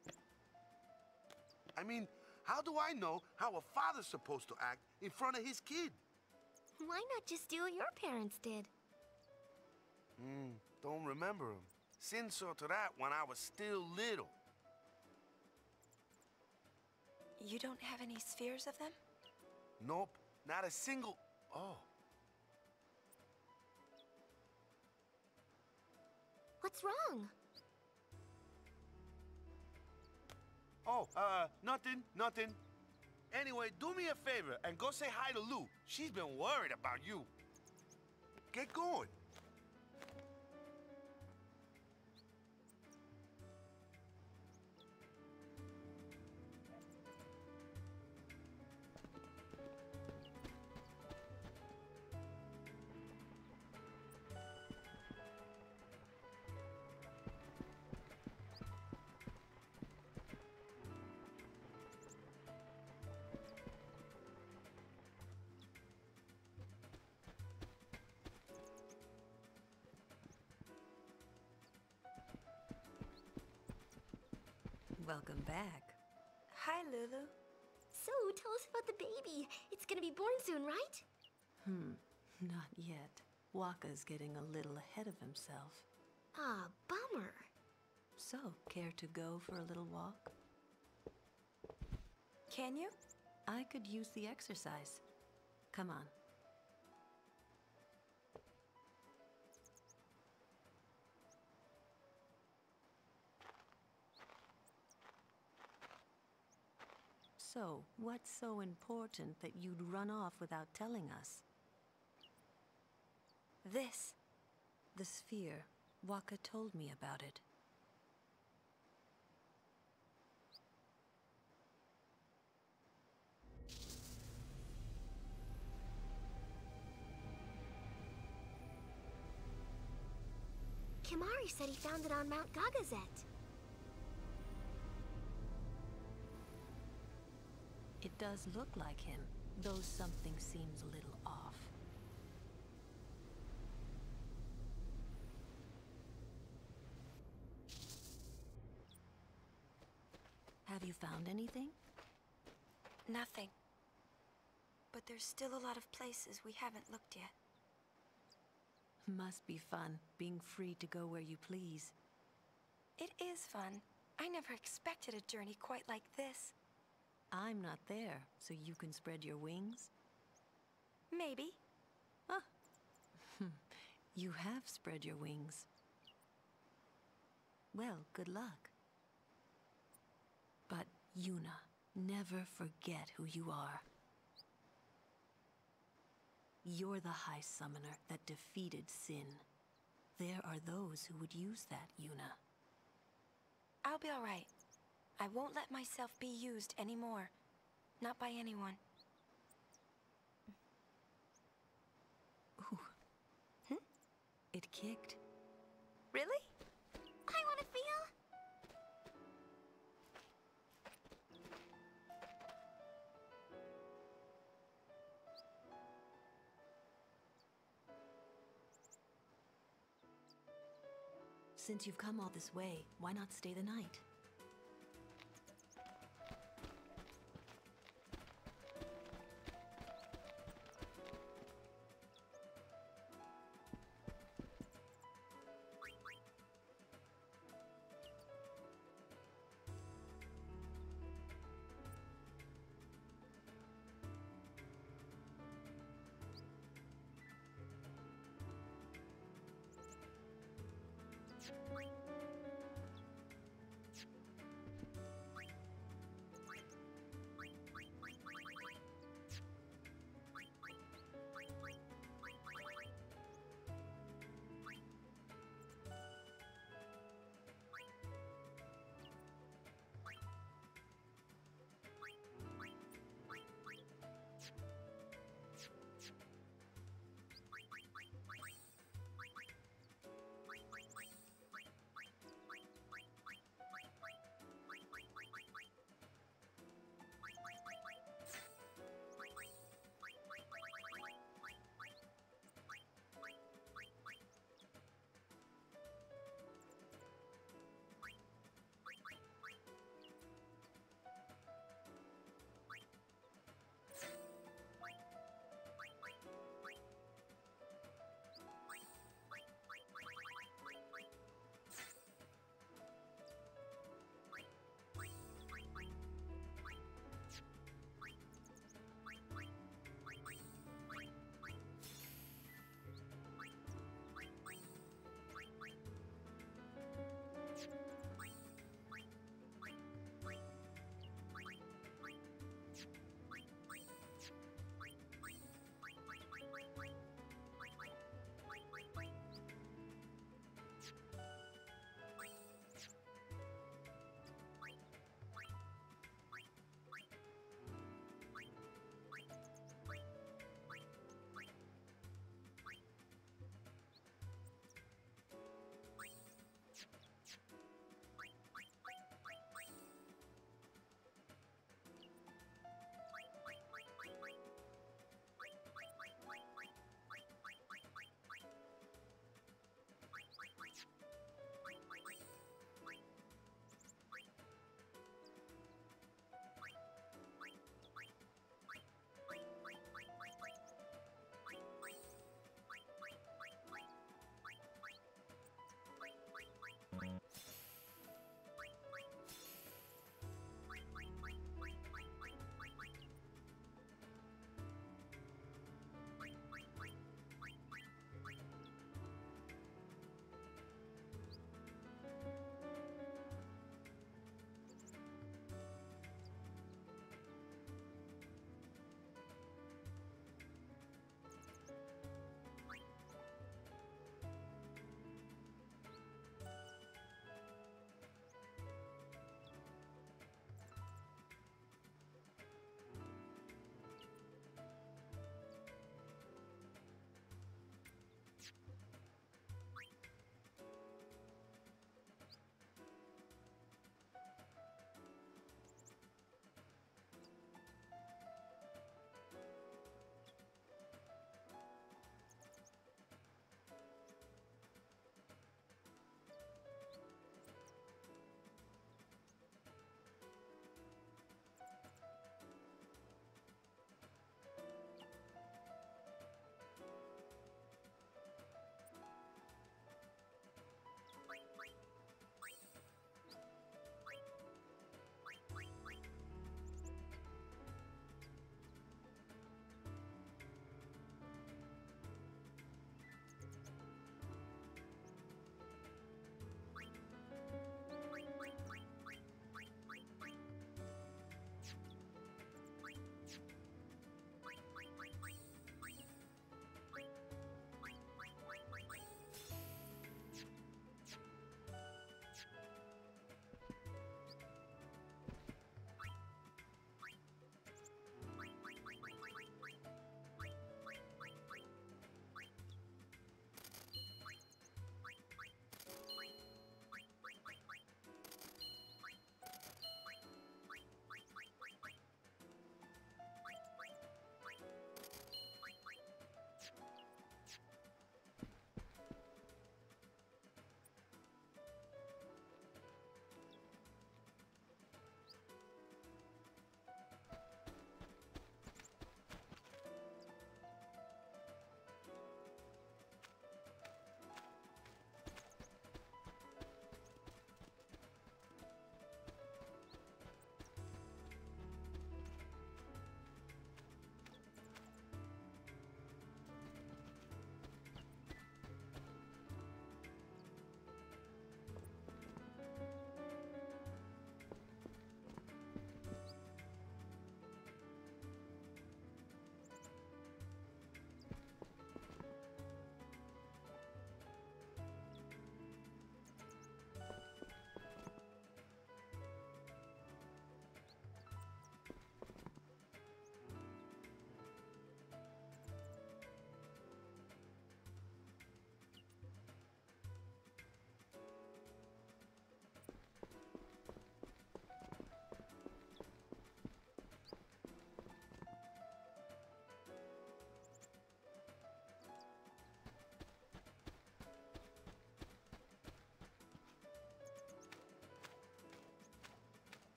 I mean, how do I know how a father's supposed to act in front of his kid? Why not just do what your parents did? Don't remember him. Sin saw to that when I was still little. You don't have any spheres of them? Nope, not a single... Oh. What's wrong? Oh, nothing. Anyway, do me a favor and go say hi to Lou. She's been worried about you. Get going. Welcome back. Hi, Lulu. So, tell us about the baby. It's gonna be born soon, right? Not yet. Wakka's getting a little ahead of himself. Ah, bummer. So, care to go for a little walk? Can you? I could use the exercise. Come on. So, what's so important that you'd run off without telling us? This. The sphere. Wakka told me about it. Kimahri said he found it on Mount Gagazet. It does look like him, though something seems a little off. Have you found anything? Nothing. But there's still a lot of places we haven't looked yet. Must be fun, being free to go where you please. It is fun. I never expected a journey quite like this. I'm not there, so you can spread your wings? Maybe. Huh. You have spread your wings. Well, good luck. But, Yuna, never forget who you are. You're the High Summoner that defeated Sin. There are those who would use that, Yuna. I'll be all right. I won't let myself be used anymore. Not by anyone. Ooh. It kicked. Really? I want to feel. Since you've come all this way, why not stay the night?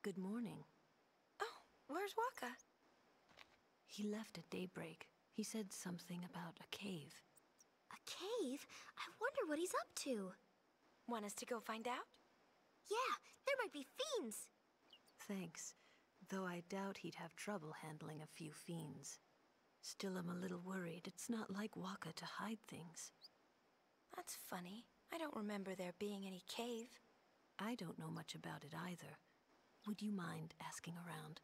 Good morning. Oh, where's Waka? He left at daybreak. He said something about a cave. A cave? I wonder what he's up to. Want us to go find out? Yeah, there might be fiends. Thanks, though I doubt he'd have trouble handling a few fiends. Still, I'm a little worried. It's not like Waka to hide things. That's funny. I don't remember there being any cave. I don't know much about it either. Would you mind asking around?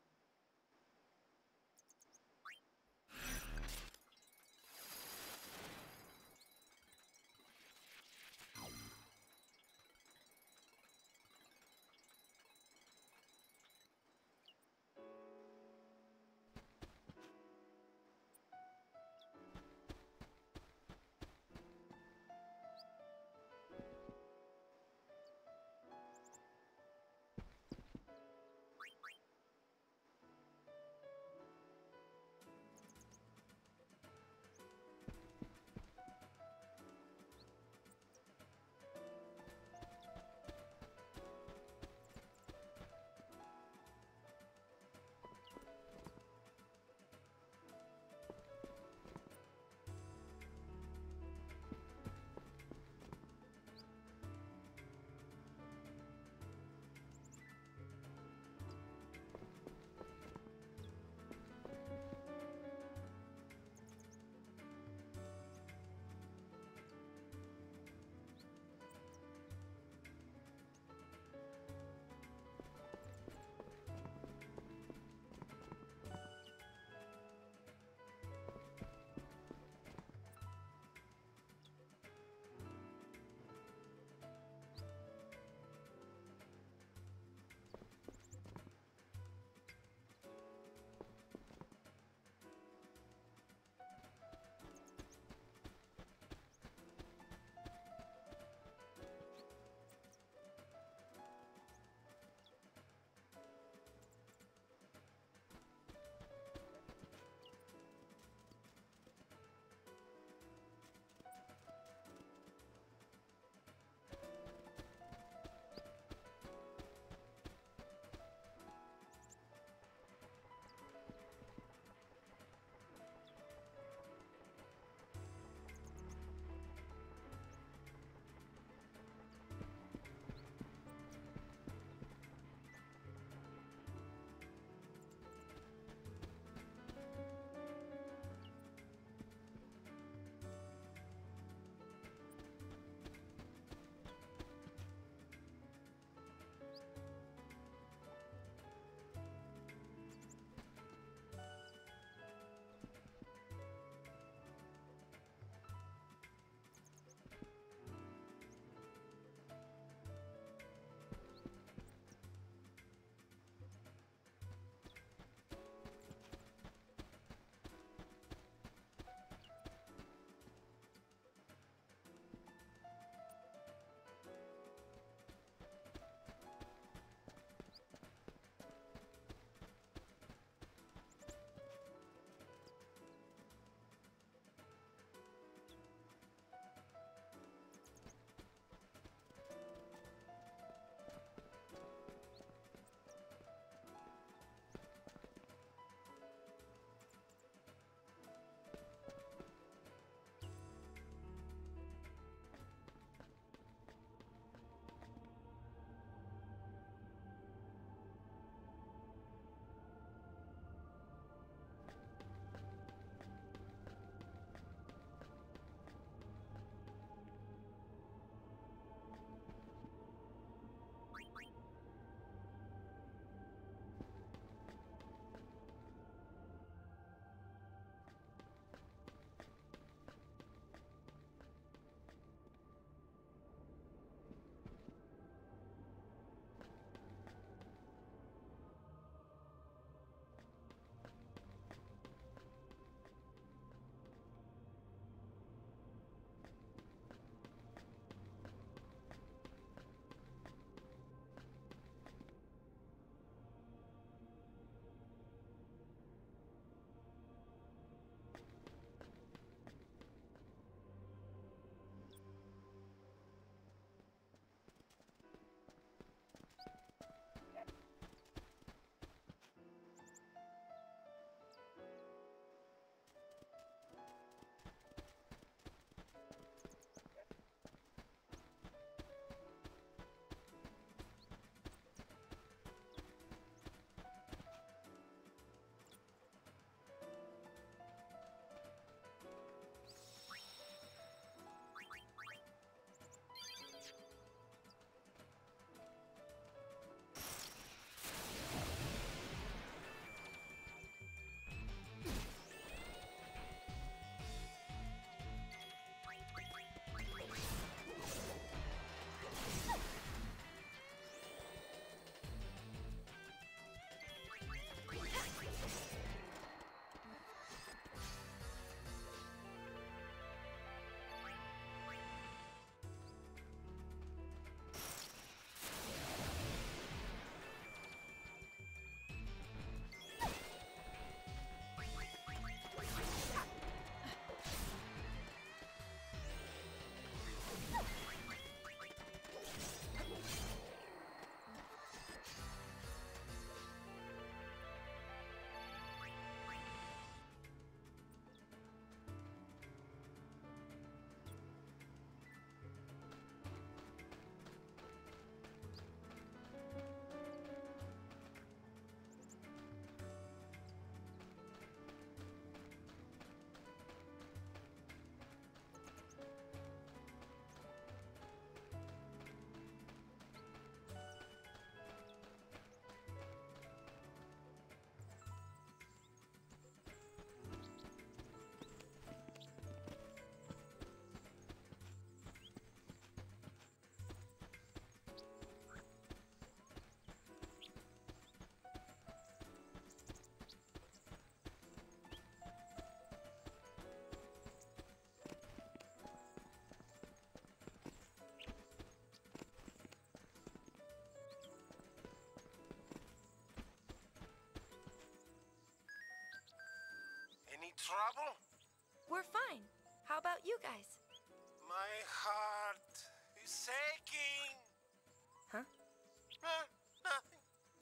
Any trouble? We're fine. How about you guys? My heart is aching. Huh? Nothing.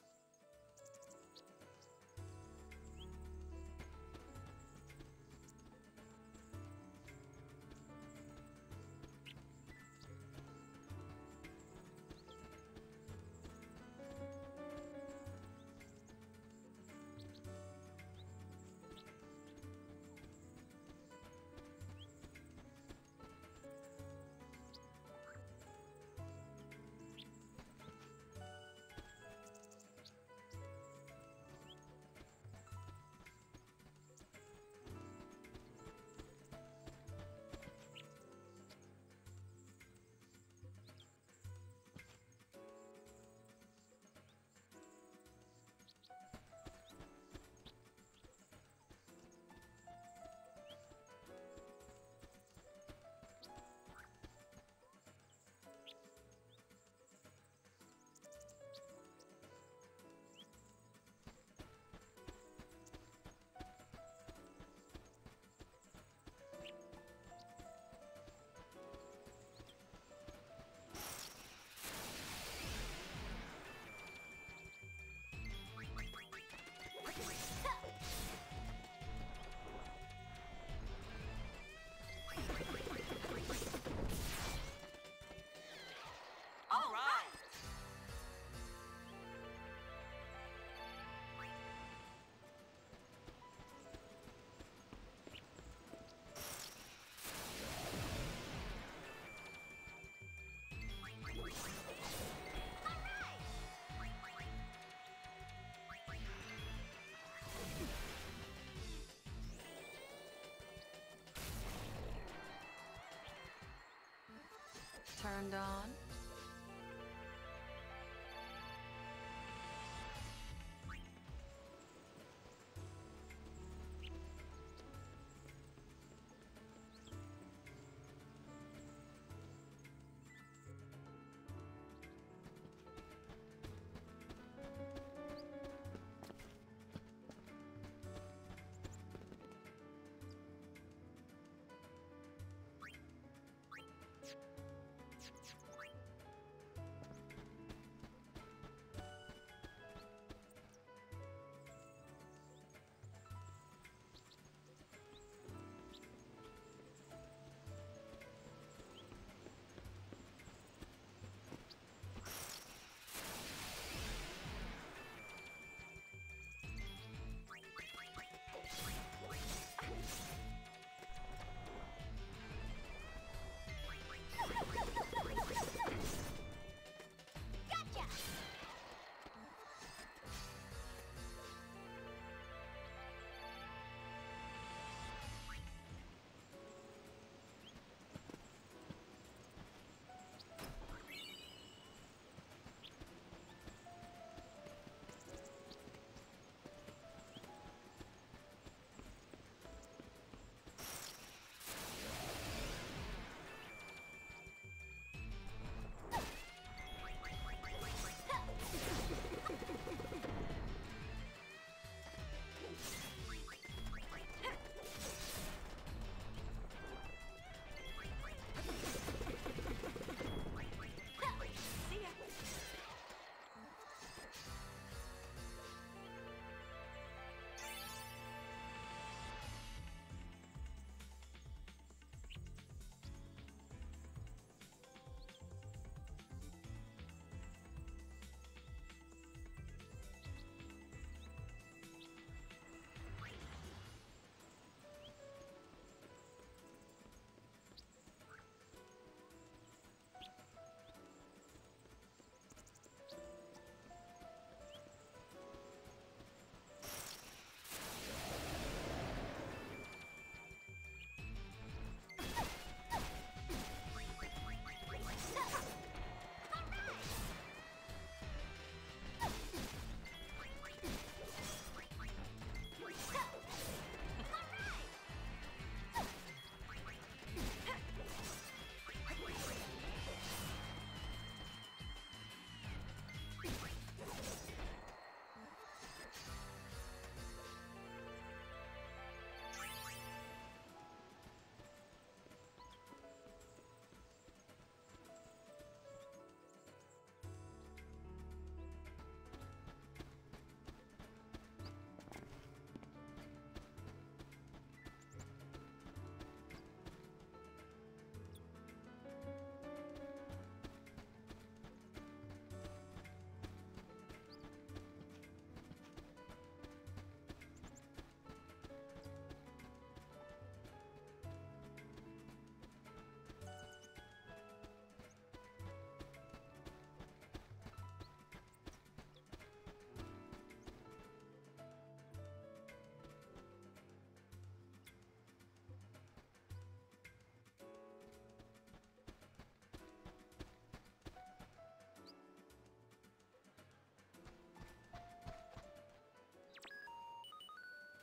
Turned on.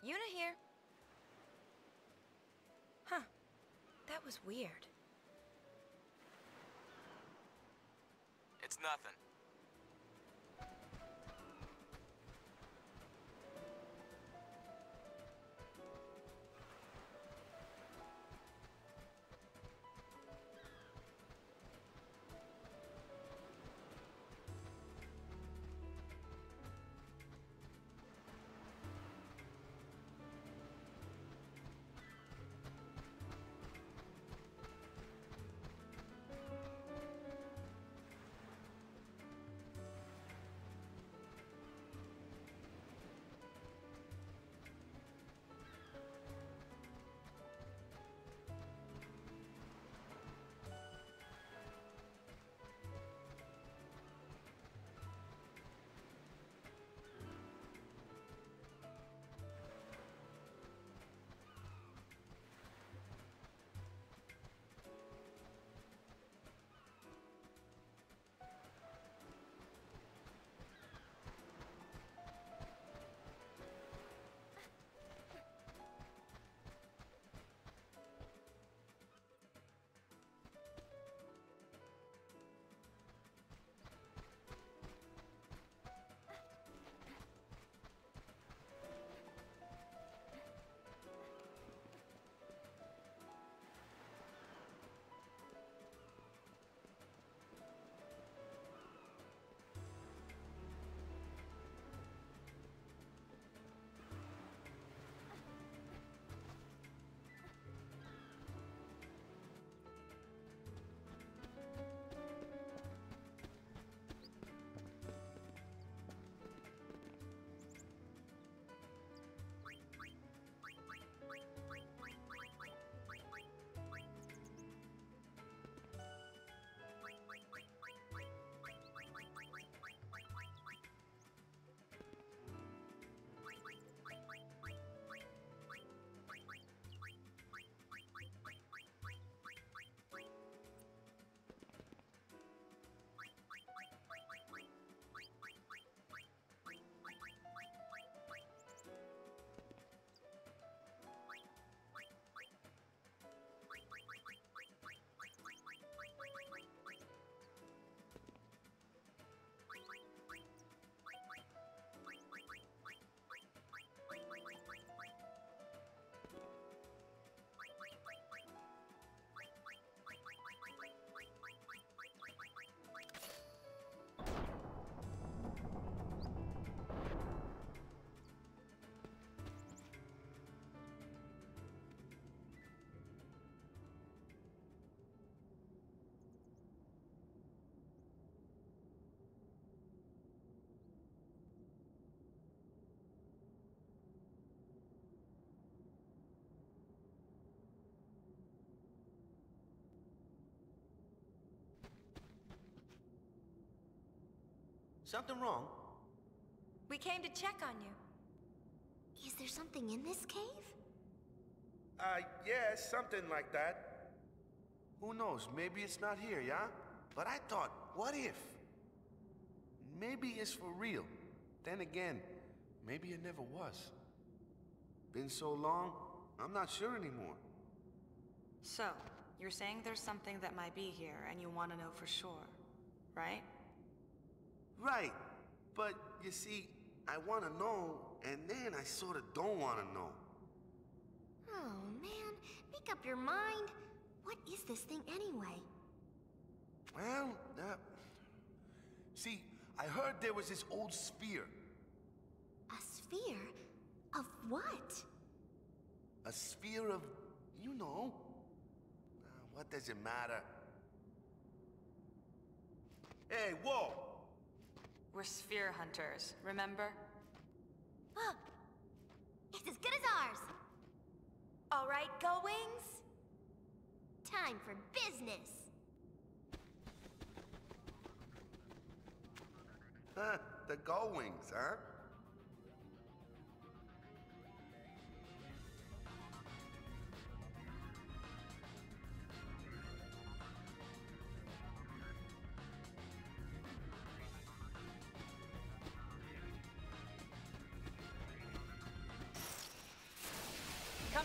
Yuna here. Huh. That was weird. It's nothing. Something wrong? We came to check on you. Is there something in this cave? Yeah, something like that. Who knows, maybe it's not here, yeah? But I thought, what if? Maybe it's for real. Then again, maybe it never was. Been so long, I'm not sure anymore. So, you're saying there's something that might be here and you want to know for sure, right? Right. But, you see, I want to know, and then I sort of don't want to know. Oh, man. Make up your mind. What is this thing anyway? Well, see, I heard there was this old sphere. A sphere? Of what? A sphere of, you know. What does it matter? Hey, whoa! We're sphere hunters, remember? Look! It's as good as ours! All right, go Wings. Time for business! Huh, the Gullwings, huh?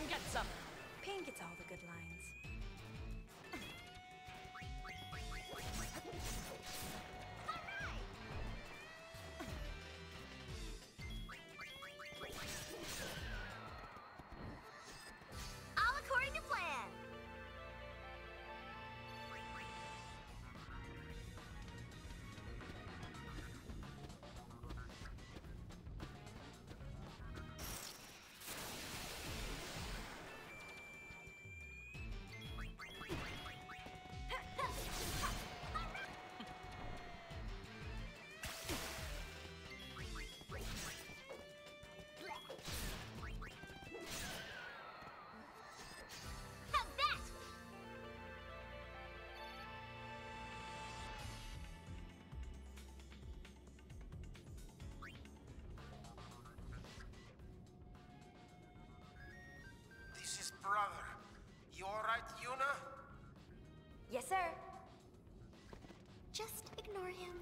Come get some. Pain gets all the good lines. All according to plan. How's that? This is brother. You alright, Yuna? Yes, sir. Just ignore him.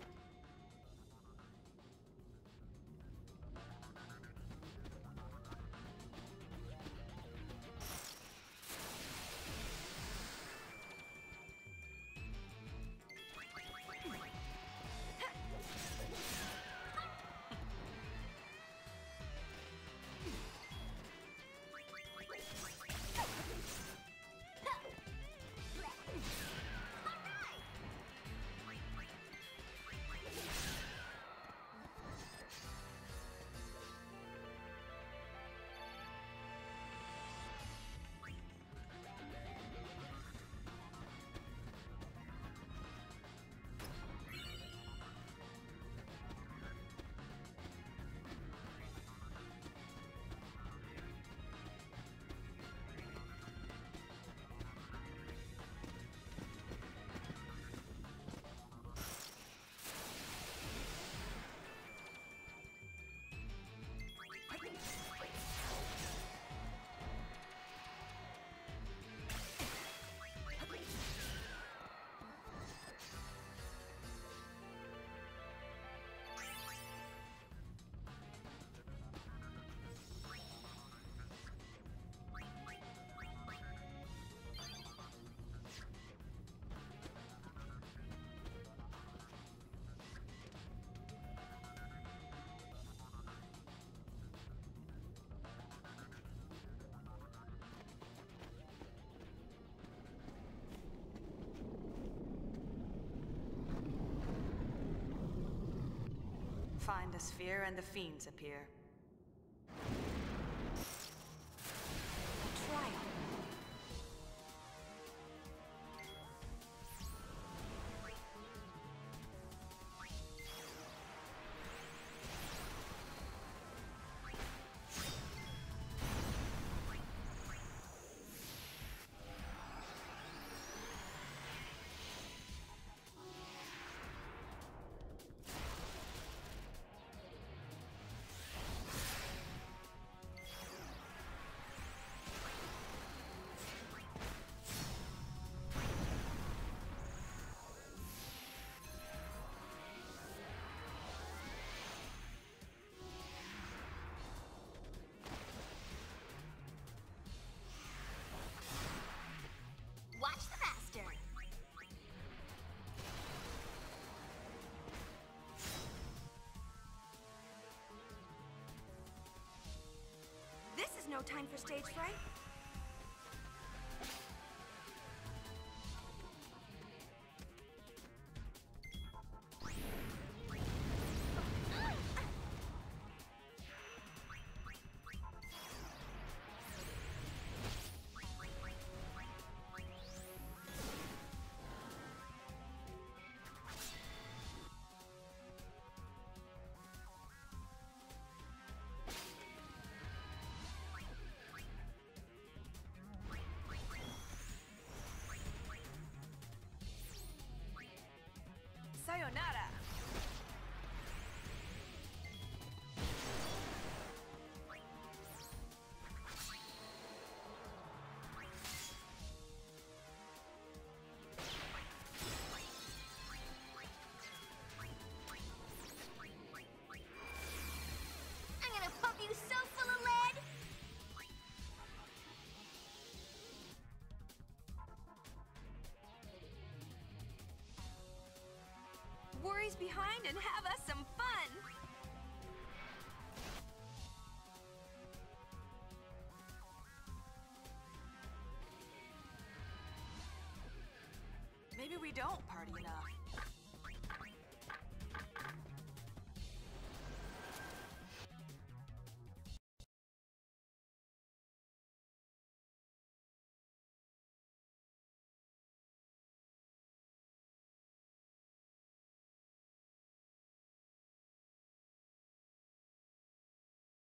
Find the sphere and the fiends appear. A trial. Watch the master. This is no time for stage fright. parties behind and have us some fun! Maybe we don't party enough.